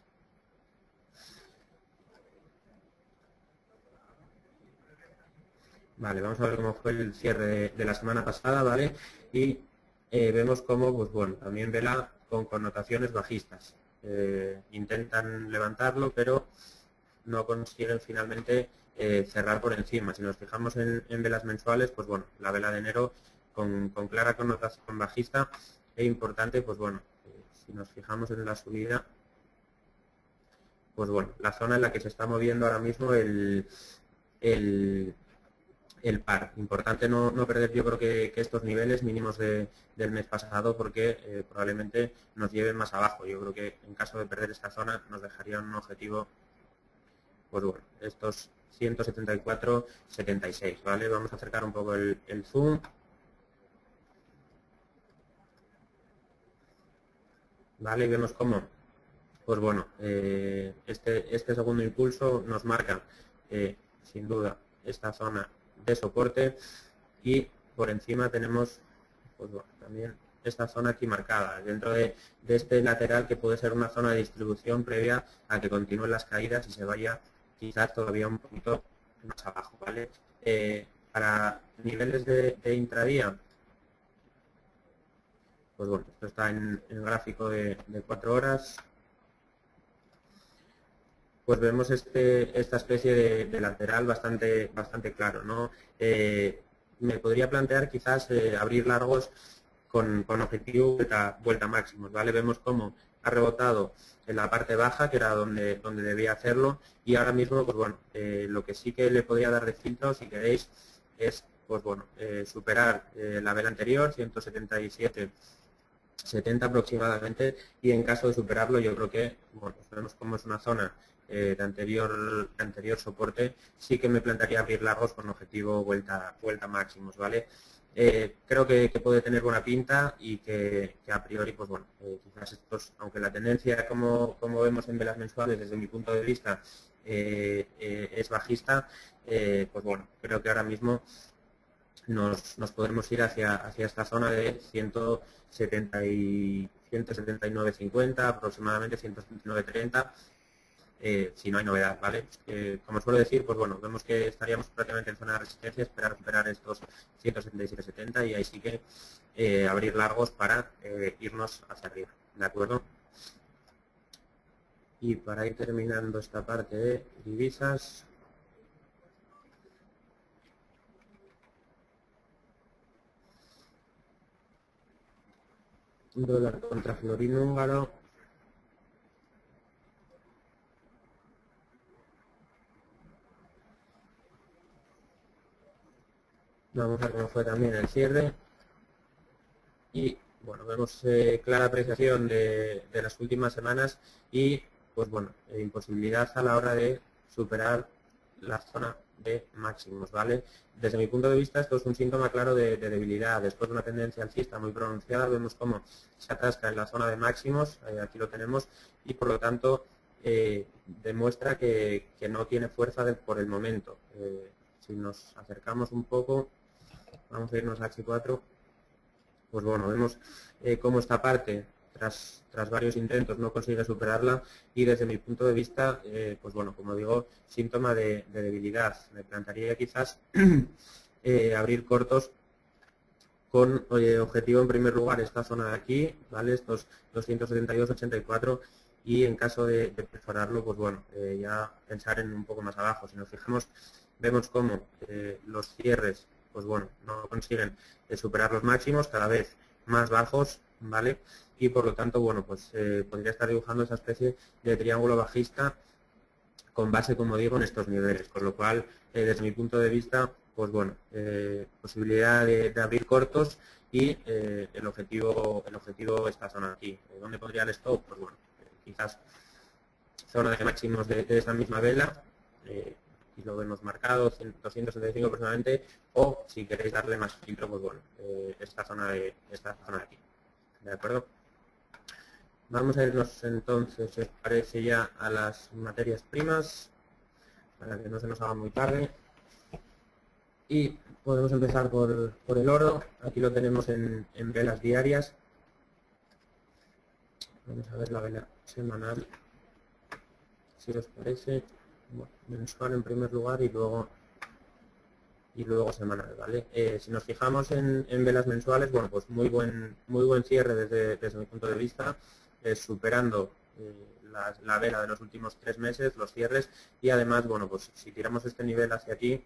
Vale, vamos a ver cómo fue el cierre de, de la semana pasada, ¿vale? Y eh, vemos cómo, pues bueno, también vela con connotaciones bajistas. Eh, intentan levantarlo, pero no consiguen finalmente eh, cerrar por encima. Si nos fijamos en, en velas mensuales, pues bueno, la vela de enero con, con clara connotación bajista e importante, pues bueno, eh, si nos fijamos en la subida, pues bueno, la zona en la que se está moviendo ahora mismo el, el, el par. Importante no, no perder yo creo que, que estos niveles mínimos de, del mes pasado porque eh, probablemente nos lleven más abajo. Yo creo que en caso de perder esta zona nos dejaría un objetivo, pues bueno, estos ciento setenta y cuatro setenta y seis, ¿vale? Vamos a acercar un poco el, el zoom. ¿Vale? Y vemos cómo, pues bueno, eh, este, este segundo impulso nos marca, eh, sin duda, esta zona de soporte y por encima tenemos pues bueno, también esta zona aquí marcada, dentro de, de este lateral que puede ser una zona de distribución previa a que continúen las caídas y se vaya quizás todavía un poquito más abajo, ¿vale? Eh, para niveles de, de intradía, pues bueno, esto está en el gráfico de, de cuatro horas, pues vemos este, esta especie de, de lateral bastante, bastante claro, ¿no? Eh, me podría plantear quizás eh, abrir largos con, con objetivo vuelta, vuelta máximos, ¿vale? Vemos cómo ha rebotado en la parte baja, que era donde, donde debía hacerlo, y ahora mismo, pues bueno, eh, lo que sí que le podría dar de filtro, si queréis, es, pues bueno, eh, superar eh, la vela anterior, ciento setenta y siete setenta aproximadamente, y en caso de superarlo yo creo que, bueno, pues vemos como es una zona eh, de anterior de anterior soporte, sí que me plantearía abrir largos con objetivo vuelta vuelta máximos, ¿vale? Eh, creo que, que puede tener buena pinta y que, que a priori, pues bueno, eh, quizás estos, aunque la tendencia, como, como vemos en velas mensuales, desde mi punto de vista, eh, eh, es bajista, eh, pues bueno, creo que ahora mismo Nos, nos podremos ir hacia, hacia esta zona de ciento setenta y nueve cincuenta, aproximadamente ciento setenta y nueve treinta, eh, si no hay novedad, ¿vale? Eh, como suelo decir, pues bueno, vemos que estaríamos prácticamente en zona de resistencia, esperar recuperar estos ciento setenta y siete setenta y ahí sí que eh, abrir largos para eh, irnos hacia arriba, ¿de acuerdo? Y para ir terminando esta parte de divisas, dólar contra florín húngaro. Vamos a ver cómo fue también el cierre. Y bueno, vemos eh, clara apreciación de, de las últimas semanas y pues bueno, eh, imposibilidad a la hora de superar la zona de máximos, ¿vale? Desde mi punto de vista esto es un síntoma claro de, de debilidad. Después de una tendencia alcista muy pronunciada, vemos cómo se atasca en la zona de máximos, eh, aquí lo tenemos, y por lo tanto eh, demuestra que, que no tiene fuerza de, por el momento. Eh, si nos acercamos un poco, vamos a irnos a H cuatro, pues bueno, vemos eh, cómo esta parte, tras, tras varios intentos, no consigue superarla y desde mi punto de vista, eh, pues bueno, como digo, síntoma de, de debilidad. Me plantearía quizás eh, abrir cortos con eh, objetivo en primer lugar esta zona de aquí, ¿vale? Estos doscientos setenta y dos ochenta y cuatro, y en caso de, de perforarlo, pues bueno, eh, ya pensar en un poco más abajo. Si nos fijamos, vemos cómo eh, los cierres, pues bueno, no consiguen eh, superar los máximos, cada vez más bajos, ¿vale? Y por lo tanto, bueno, pues eh, podría estar dibujando esa especie de triángulo bajista con base, como digo, en estos niveles, con lo cual, eh, desde mi punto de vista, pues bueno, eh, posibilidad de, de abrir cortos y eh, el objetivo el objetivo esta zona aquí. Eh, ¿Dónde pondría el stop? Pues bueno, eh, quizás zona de máximos de, de esta misma vela, eh, y lo vemos marcado, doscientos setenta y cinco aproximadamente, o si queréis darle más filtro, pues bueno, eh, esta zona de esta zona de aquí. ¿De acuerdo? Vamos a irnos entonces, si os parece, ya a las materias primas, para que no se nos haga muy tarde. Y podemos empezar por, por el oro. Aquí lo tenemos en, en velas diarias. Vamos a ver la vela semanal, si os parece. Bueno, mensual en primer lugar y luego y luego semanal, ¿vale? Eh, si nos fijamos en, en velas mensuales, bueno, pues muy buen muy buen cierre desde, desde mi punto de vista, eh, superando eh, la, la vela de los últimos tres meses, los cierres, y además, bueno, pues si tiramos este nivel hacia aquí,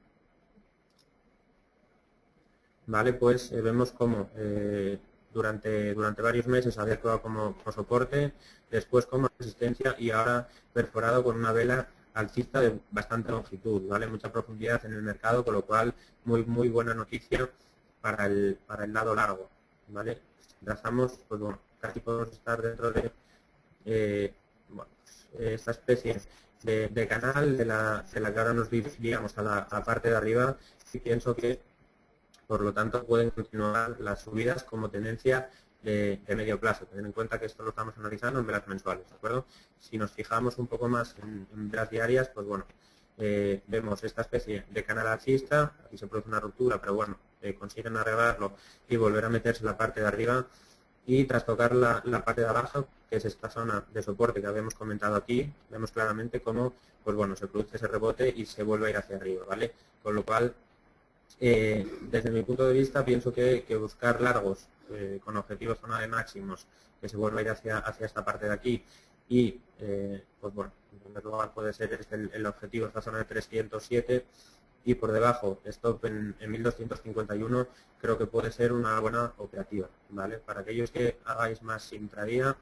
¿vale? Pues eh, vemos como eh, durante, durante varios meses había actuado como, como soporte, después como resistencia y ahora perforado con una vela alcista de bastante longitud, ¿vale? Mucha profundidad en el mercado, con lo cual muy muy buena noticia para el, para el lado largo, ¿vale? Si trazamos, pues bueno, casi podemos estar dentro de eh, bueno, pues, esta especie de, de canal de la, de la que ahora nos dirigíamos a la, a la parte de arriba, y pienso que por lo tanto pueden continuar las subidas como tendencia de, de medio plazo. Tener en cuenta que esto lo estamos analizando en velas mensuales, ¿de acuerdo? Si nos fijamos un poco más en, en velas diarias, pues bueno, eh, vemos esta especie de canal alcista, aquí se produce una ruptura, pero bueno, eh, consiguen arreglarlo y volver a meterse la parte de arriba y tras tocar la, la parte de abajo, que es esta zona de soporte que habíamos comentado aquí, vemos claramente cómo pues bueno, se produce ese rebote y se vuelve a ir hacia arriba, ¿vale? Con lo cual, eh, desde mi punto de vista, pienso que, que buscar largos eh, con objetivos zona de máximos, que se vuelva a ir hacia, hacia esta parte de aquí y, eh, pues bueno, en primer lugar puede ser este el, el objetivo, esta zona de trescientos siete y por debajo stop en, en mil doscientos cincuenta y uno, creo que puede ser una buena operativa, ¿vale? Para aquellos que hagáis más intradía,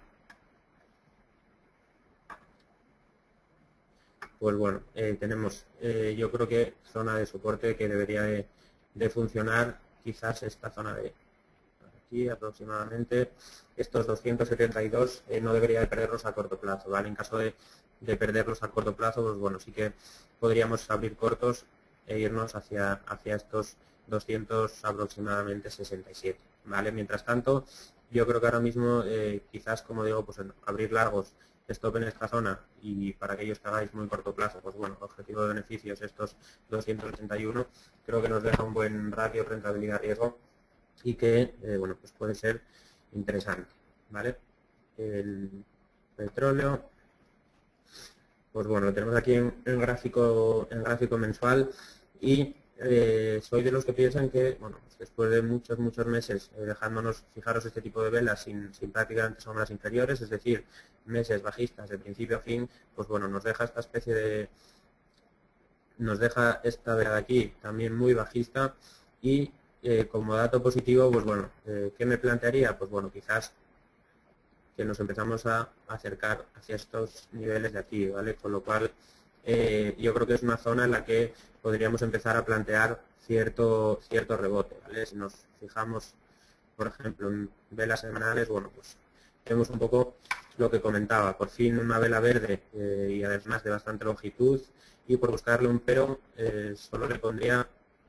pues bueno, eh, tenemos, eh, yo creo que zona de soporte que debería de, de funcionar, quizás esta zona de aquí aproximadamente, estos doscientos setenta y dos eh, no debería de perderlos a corto plazo, ¿vale? En caso de, de perderlos a corto plazo, pues bueno, sí que podríamos abrir cortos e irnos hacia, hacia estos doscientos aproximadamente sesenta y siete, ¿vale? Mientras tanto, yo creo que ahora mismo eh, quizás, como digo, pues abrir largos stop en esta zona y para aquellos que hagáis muy corto plazo, pues bueno, objetivo de beneficios estos doscientos ochenta y uno, creo que nos deja un buen ratio rentabilidad-riesgo y que, eh, bueno, pues puede ser interesante, ¿vale? El petróleo, pues bueno, lo tenemos aquí en, en gráfico en gráfico mensual y eh, soy de los que piensan que, bueno, pues después de muchos, muchos meses eh, dejándonos, fijaros, este tipo de velas sin, sin prácticamente sombras inferiores, es decir, meses bajistas de principio a fin, pues bueno, nos deja esta especie de, nos deja esta vela de aquí también muy bajista y eh, como dato positivo, pues bueno, eh, ¿qué me plantearía? Pues bueno, quizás que nos empezamos a acercar hacia estos niveles de aquí, ¿vale? Con lo cual, eh, yo creo que es una zona en la que podríamos empezar a plantear cierto cierto rebote, ¿vale? Si nos fijamos, por ejemplo, en velas semanales, bueno, pues vemos un poco lo que comentaba, por fin una vela verde eh, y además de bastante longitud, y por buscarle un pero, eh, solo le pondría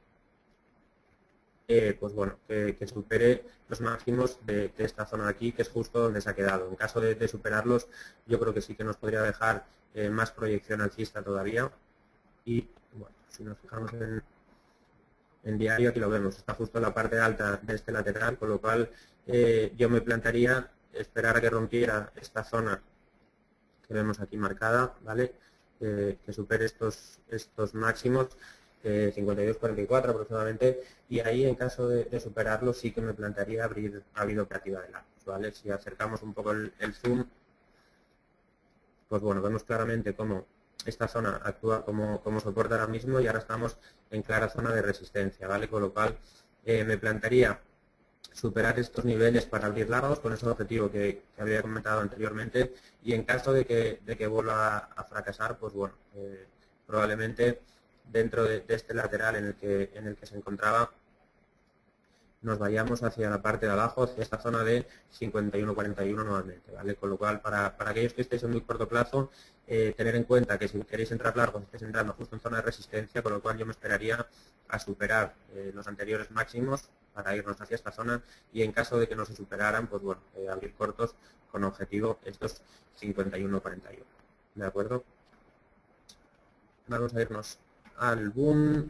Eh, pues bueno, que, que supere los máximos de, de esta zona de aquí, que es justo donde se ha quedado. En caso de, de superarlos, yo creo que sí que nos podría dejar eh, más proyección alcista todavía. Y bueno, si nos fijamos en, en diario, aquí lo vemos, está justo en la parte alta de este lateral, con lo cual eh, yo me plantearía esperar a que rompiera esta zona que vemos aquí marcada, ¿vale? Eh, que supere estos, estos máximos. Eh, cincuenta y dos cuarenta y cuatro aproximadamente, y ahí en caso de, de superarlo sí que me plantearía abrir, abrir operativa de largos, ¿vale? Si acercamos un poco el, el zoom, pues bueno, vemos claramente cómo esta zona actúa como, como soporte ahora mismo y ahora estamos en clara zona de resistencia, ¿vale? Con lo cual eh, me plantearía superar estos niveles para abrir largos con ese objetivo que, que había comentado anteriormente, y en caso de que, de que vuelva a, a fracasar, pues bueno, eh, probablemente dentro de, de este lateral en el que en el que se encontraba nos vayamos hacia la parte de abajo, hacia esta zona de cincuenta y uno cuarenta y uno nuevamente, ¿vale? Con lo cual, para, para aquellos que estéis en muy corto plazo, eh, tener en cuenta que si queréis entrar largos, estéis entrando justo en zona de resistencia, con lo cual yo me esperaría a superar eh, los anteriores máximos para irnos hacia esta zona, y en caso de que no se superaran, pues bueno, eh, abrir cortos con objetivo estos cincuenta y uno cuarenta y uno, ¿de acuerdo? Vamos a irnos al boom,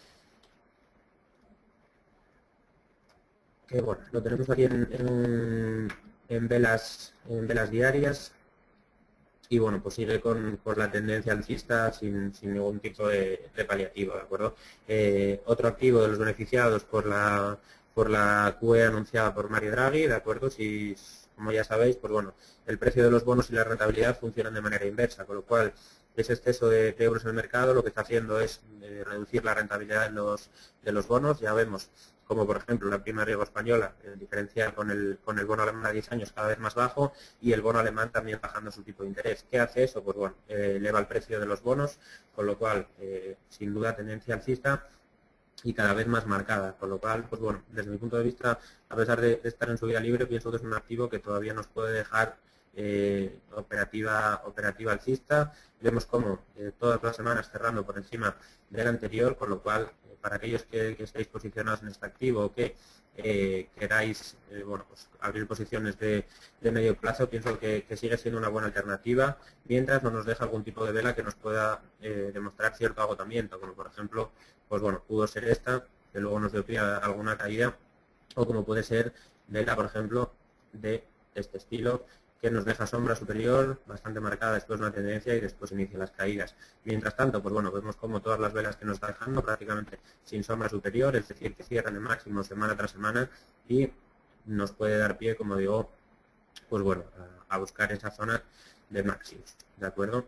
que bueno, lo tenemos aquí en, en, en velas en velas diarias y bueno, pues sigue con, con la tendencia alcista sin, sin ningún tipo de, de paliativo, ¿de acuerdo? Eh, otro activo de los beneficiados por la por la Q E anunciada por Mario Draghi, ¿de acuerdo? Si, como ya sabéis, pues bueno, el precio de los bonos y la rentabilidad funcionan de manera inversa, con lo cual ese exceso de, de euros en el mercado lo que está haciendo es eh, reducir la rentabilidad de los, de los bonos. Ya vemos como, por ejemplo, la prima de riesgo española, el diferencial con el, con el bono alemán a diez años cada vez más bajo, y el bono alemán también bajando su tipo de interés. ¿Qué hace eso? Pues bueno, eh, eleva el precio de los bonos, con lo cual, eh, sin duda, tendencia alcista y cada vez más marcada, con lo cual, pues bueno, desde mi punto de vista, a pesar de, de estar en subida libre, pienso que es un activo que todavía nos puede dejar eh, operativa operativa alcista. Vemos como eh, todas las semanas cerrando por encima del anterior, con lo cual, eh, para aquellos que, que estéis posicionados en este activo o que eh, queráis eh, bueno, pues abrir posiciones de, de medio plazo, pienso que, que sigue siendo una buena alternativa mientras no nos deja algún tipo de vela que nos pueda eh, demostrar cierto agotamiento, como por ejemplo, pues bueno, pudo ser esta, que luego nos dio pie a alguna caída, o como puede ser vela, por ejemplo, de este estilo, que nos deja sombra superior bastante marcada, después una tendencia y después inicia las caídas. Mientras tanto, pues bueno, vemos como todas las velas que nos está dejando prácticamente sin sombra superior, es decir, que cierran en máximo semana tras semana y nos puede dar pie, como digo, pues bueno, a, a buscar esa zona de máximos, ¿de acuerdo?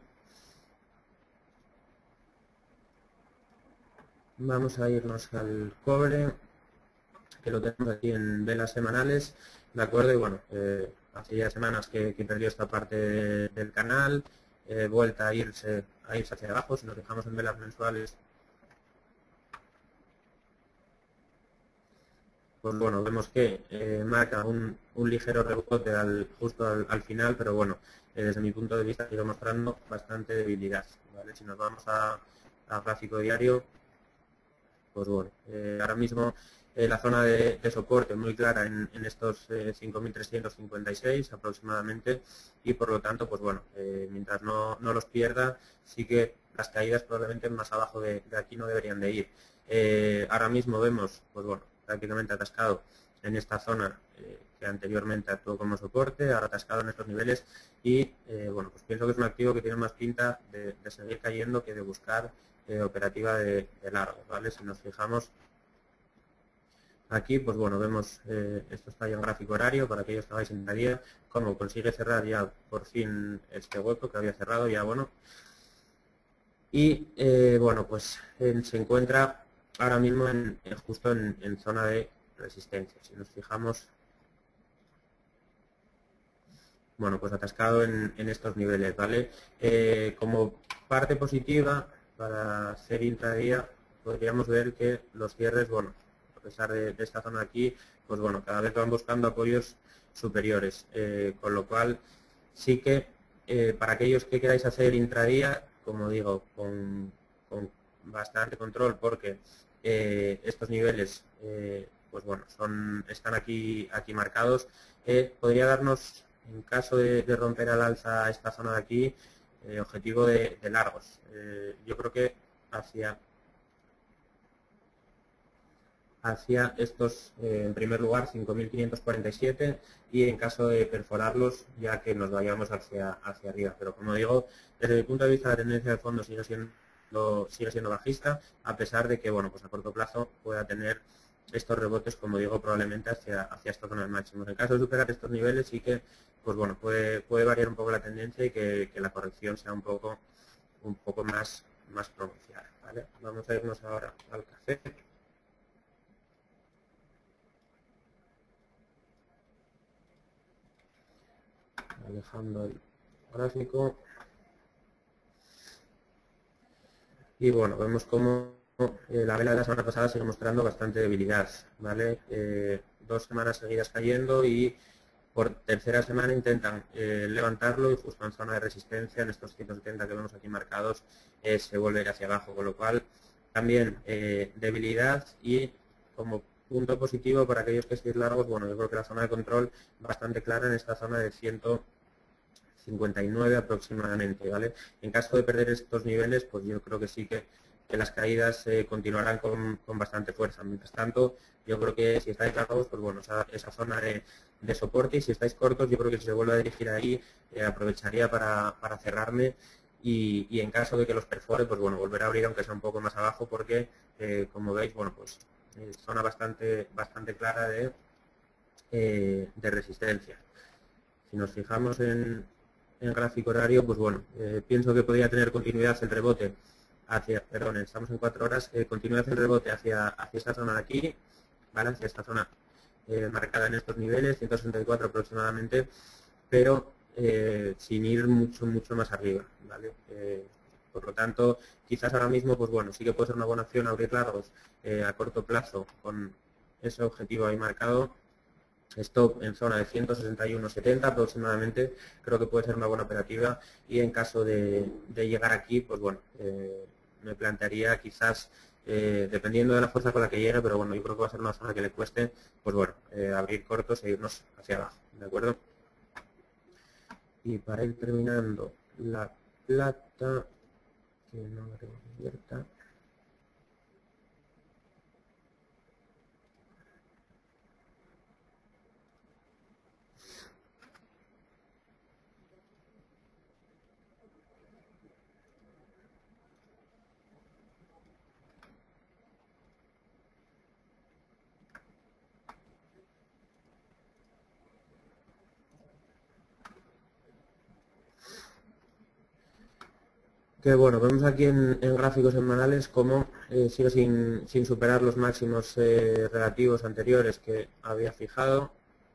Vamos a irnos al cobre, que lo tenemos aquí en velas semanales, ¿de acuerdo? Y bueno, eh, hace ya semanas que, que perdió esta parte de, del canal, eh, vuelta a irse, a irse hacia abajo. Si nos fijamos en velas mensuales, pues bueno, vemos que eh, marca un, un ligero rebote al, justo al, al final, pero bueno, eh, desde mi punto de vista sigue mostrando bastante debilidad, ¿vale? Si nos vamos a, a gráfico diario, pues bueno, eh, ahora mismo eh, la zona de, de soporte muy clara en, en estos eh, cinco mil trescientos cincuenta y seis aproximadamente, y por lo tanto, pues bueno, eh, mientras no, no los pierda, sí que las caídas probablemente más abajo de, de aquí no deberían de ir. Eh, ahora mismo vemos, pues bueno, prácticamente atascado en esta zona eh, que anteriormente actuó como soporte, ahora atascado en estos niveles y eh, bueno, pues pienso que es un activo que tiene más pinta de, de seguir cayendo que de buscar eh, operativa de, de largo, ¿vale? Si nos fijamos aquí, pues bueno, vemos, eh, esto está ya en gráfico horario, para aquellos que vais en la día, cómo consigue cerrar ya por fin este hueco que había cerrado ya, bueno, y eh, bueno, pues eh, se encuentra ahora mismo en, en justo en, en zona de resistencia. Si nos fijamos, bueno, pues atascado en, en estos niveles, ¿vale? Eh, como parte positiva para hacer intradía, podríamos ver que los cierres, bueno, a pesar de, de esta zona aquí, pues bueno, cada vez van buscando apoyos superiores, eh, con lo cual sí que eh, para aquellos que queráis hacer intradía, como digo, con, con bastante control, porque eh, estos niveles, eh, pues bueno, son, están aquí, aquí marcados, eh, podría darnos, en caso de, de romper al alza esta zona de aquí, eh, objetivo de, de largos. Eh, yo creo que hacia hacia estos, eh, en primer lugar, cinco mil quinientos cuarenta y siete y en caso de perforarlos, ya que nos vayamos hacia, hacia arriba. Pero como digo, desde mi punto de vista la tendencia de fondo sigue siendo, sigue siendo bajista, a pesar de que, bueno, pues a corto plazo pueda tener estos rebotes, como digo, probablemente hacia, hacia estos zonas máximos. En caso de superar estos niveles sí que, pues bueno, puede, puede variar un poco la tendencia y que, que la corrección sea un poco, un poco más, más pronunciada, ¿vale? Vamos a irnos ahora al café. Alejando el gráfico y bueno, vemos como eh, la vela de la semana pasada sigue mostrando bastante debilidad, ¿vale? Eh, dos semanas seguidas cayendo y por tercera semana intentan eh, levantarlo y justo en zona de resistencia, en estos ciento setenta que vemos aquí marcados, eh, se vuelve hacia abajo, con lo cual también eh, debilidad y como punto positivo para aquellos que estéis largos, bueno, yo creo que la zona de control bastante clara en esta zona de ciento cincuenta y nueve aproximadamente, ¿vale? En caso de perder estos niveles, pues yo creo que sí que, que las caídas eh, continuarán con, con bastante fuerza. Mientras tanto, yo creo que si estáis largos, pues bueno, esa, esa zona de, de soporte, y si estáis cortos, yo creo que si se vuelve a dirigir ahí, eh, aprovecharía para, para cerrarme y, y en caso de que los perfore, pues bueno, volver a abrir aunque sea un poco más abajo porque, eh, como veis, bueno, pues eh, zona bastante, bastante clara de, eh, de resistencia. Si nos fijamos en, en gráfico horario, pues bueno, eh, pienso que podría tener continuidad el rebote hacia, perdón, estamos en cuatro horas, eh, continuidad el rebote hacia, hacia esta zona de aquí, ¿vale? Hacia esta zona eh, marcada en estos niveles, ciento sesenta y cuatro aproximadamente, pero eh, sin ir mucho, mucho más arriba, ¿vale? Eh, por lo tanto, quizás ahora mismo, pues bueno, sí que puede ser una buena opción abrir largos eh, a corto plazo con ese objetivo ahí marcado. Stop en zona de ciento sesenta y uno setenta aproximadamente, creo que puede ser una buena operativa y en caso de, de llegar aquí, pues bueno, eh, me plantearía quizás eh, dependiendo de la fuerza con la que llegue, pero bueno, yo creo que va a ser una zona que le cueste, pues bueno, eh, abrir cortos e irnos hacia abajo, ¿de acuerdo? Y para ir terminando la plata, que no la tengo abierta. Que bueno, vemos aquí en, en gráficos semanales cómo eh, sigue sin, sin superar los máximos eh, relativos anteriores que había fijado.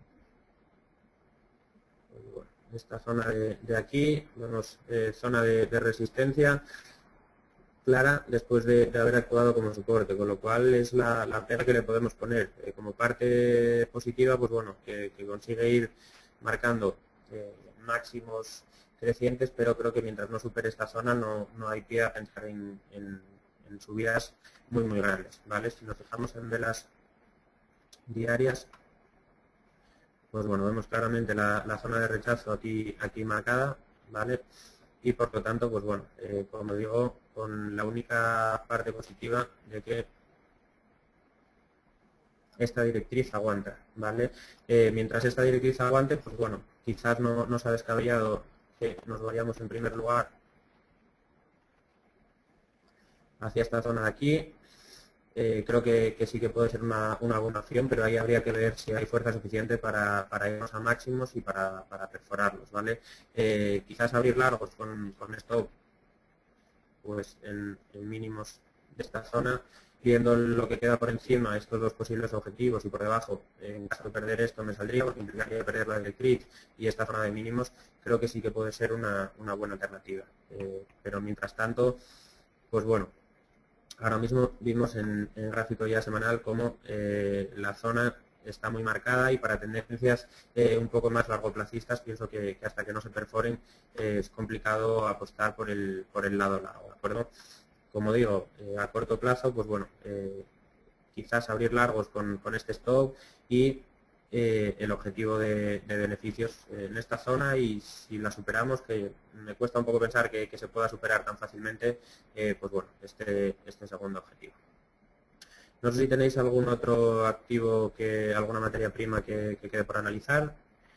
Pues bueno, esta zona de, de aquí, vemos eh, zona de, de resistencia clara después de, de haber actuado como soporte, con lo cual es la, la pega que le podemos poner. Eh, como parte positiva, pues bueno, que, que consigue ir marcando eh, máximos crecientes, pero creo que mientras no supere esta zona no, no hay pie a pensar en, en, en subidas muy muy grandes, ¿vale? Si nos fijamos en velas diarias, pues bueno, vemos claramente la, la zona de rechazo aquí, aquí marcada, ¿vale? Y por lo tanto, pues bueno, eh, como digo, con la única parte positiva de que esta directriz aguanta, ¿vale? Eh, mientras esta directriz aguante, pues bueno, quizás no, no se ha descabellado que nos vayamos en primer lugar hacia esta zona de aquí. Eh, creo que, que sí que puede ser una, una buena opción, pero ahí habría que ver si hay fuerza suficiente para, para irnos a máximos y para, para perforarlos, ¿vale? Eh, quizás abrir largos con, con stop pues en, en mínimos de esta zona, viendo lo que queda por encima, estos dos posibles objetivos, y por debajo, en caso de perder esto me saldría, porque implicaría perder la directriz y esta zona de mínimos, creo que sí que puede ser una, una buena alternativa. Eh, pero mientras tanto, pues bueno, ahora mismo vimos en, en gráfico ya semanal cómo eh, la zona está muy marcada y para tendencias eh, un poco más largoplacistas pienso que, que hasta que no se perforen eh, es complicado apostar por el, por el lado largo, ¿de acuerdo? Como digo, eh, a corto plazo, pues bueno, eh, quizás abrir largos con, con este stop y eh, el objetivo de, de beneficios en esta zona, y si la superamos, que me cuesta un poco pensar que, que se pueda superar tan fácilmente, eh, pues bueno, este, este segundo objetivo. No sé si tenéis algún otro activo, que alguna materia prima que, que quede por analizar.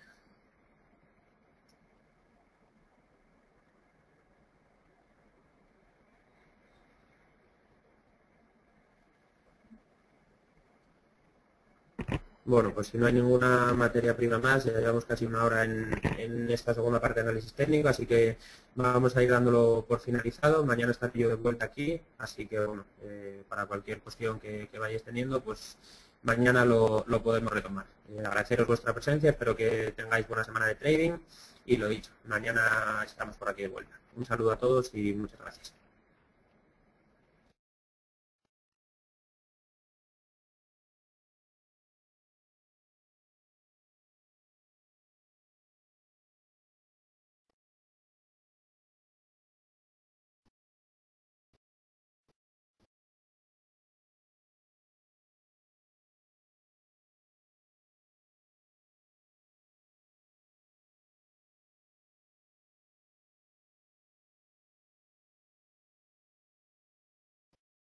Bueno, pues si no hay ninguna materia prima más, ya llevamos casi una hora en, en esta segunda parte de análisis técnico, así que vamos a ir dándolo por finalizado. Mañana está Pillo de vuelta aquí, así que bueno, eh, para cualquier cuestión que, que vayáis teniendo, pues mañana lo, lo podemos retomar. Eh, agradeceros vuestra presencia, espero que tengáis buena semana de trading y lo dicho, mañana estamos por aquí de vuelta. Un saludo a todos y muchas gracias.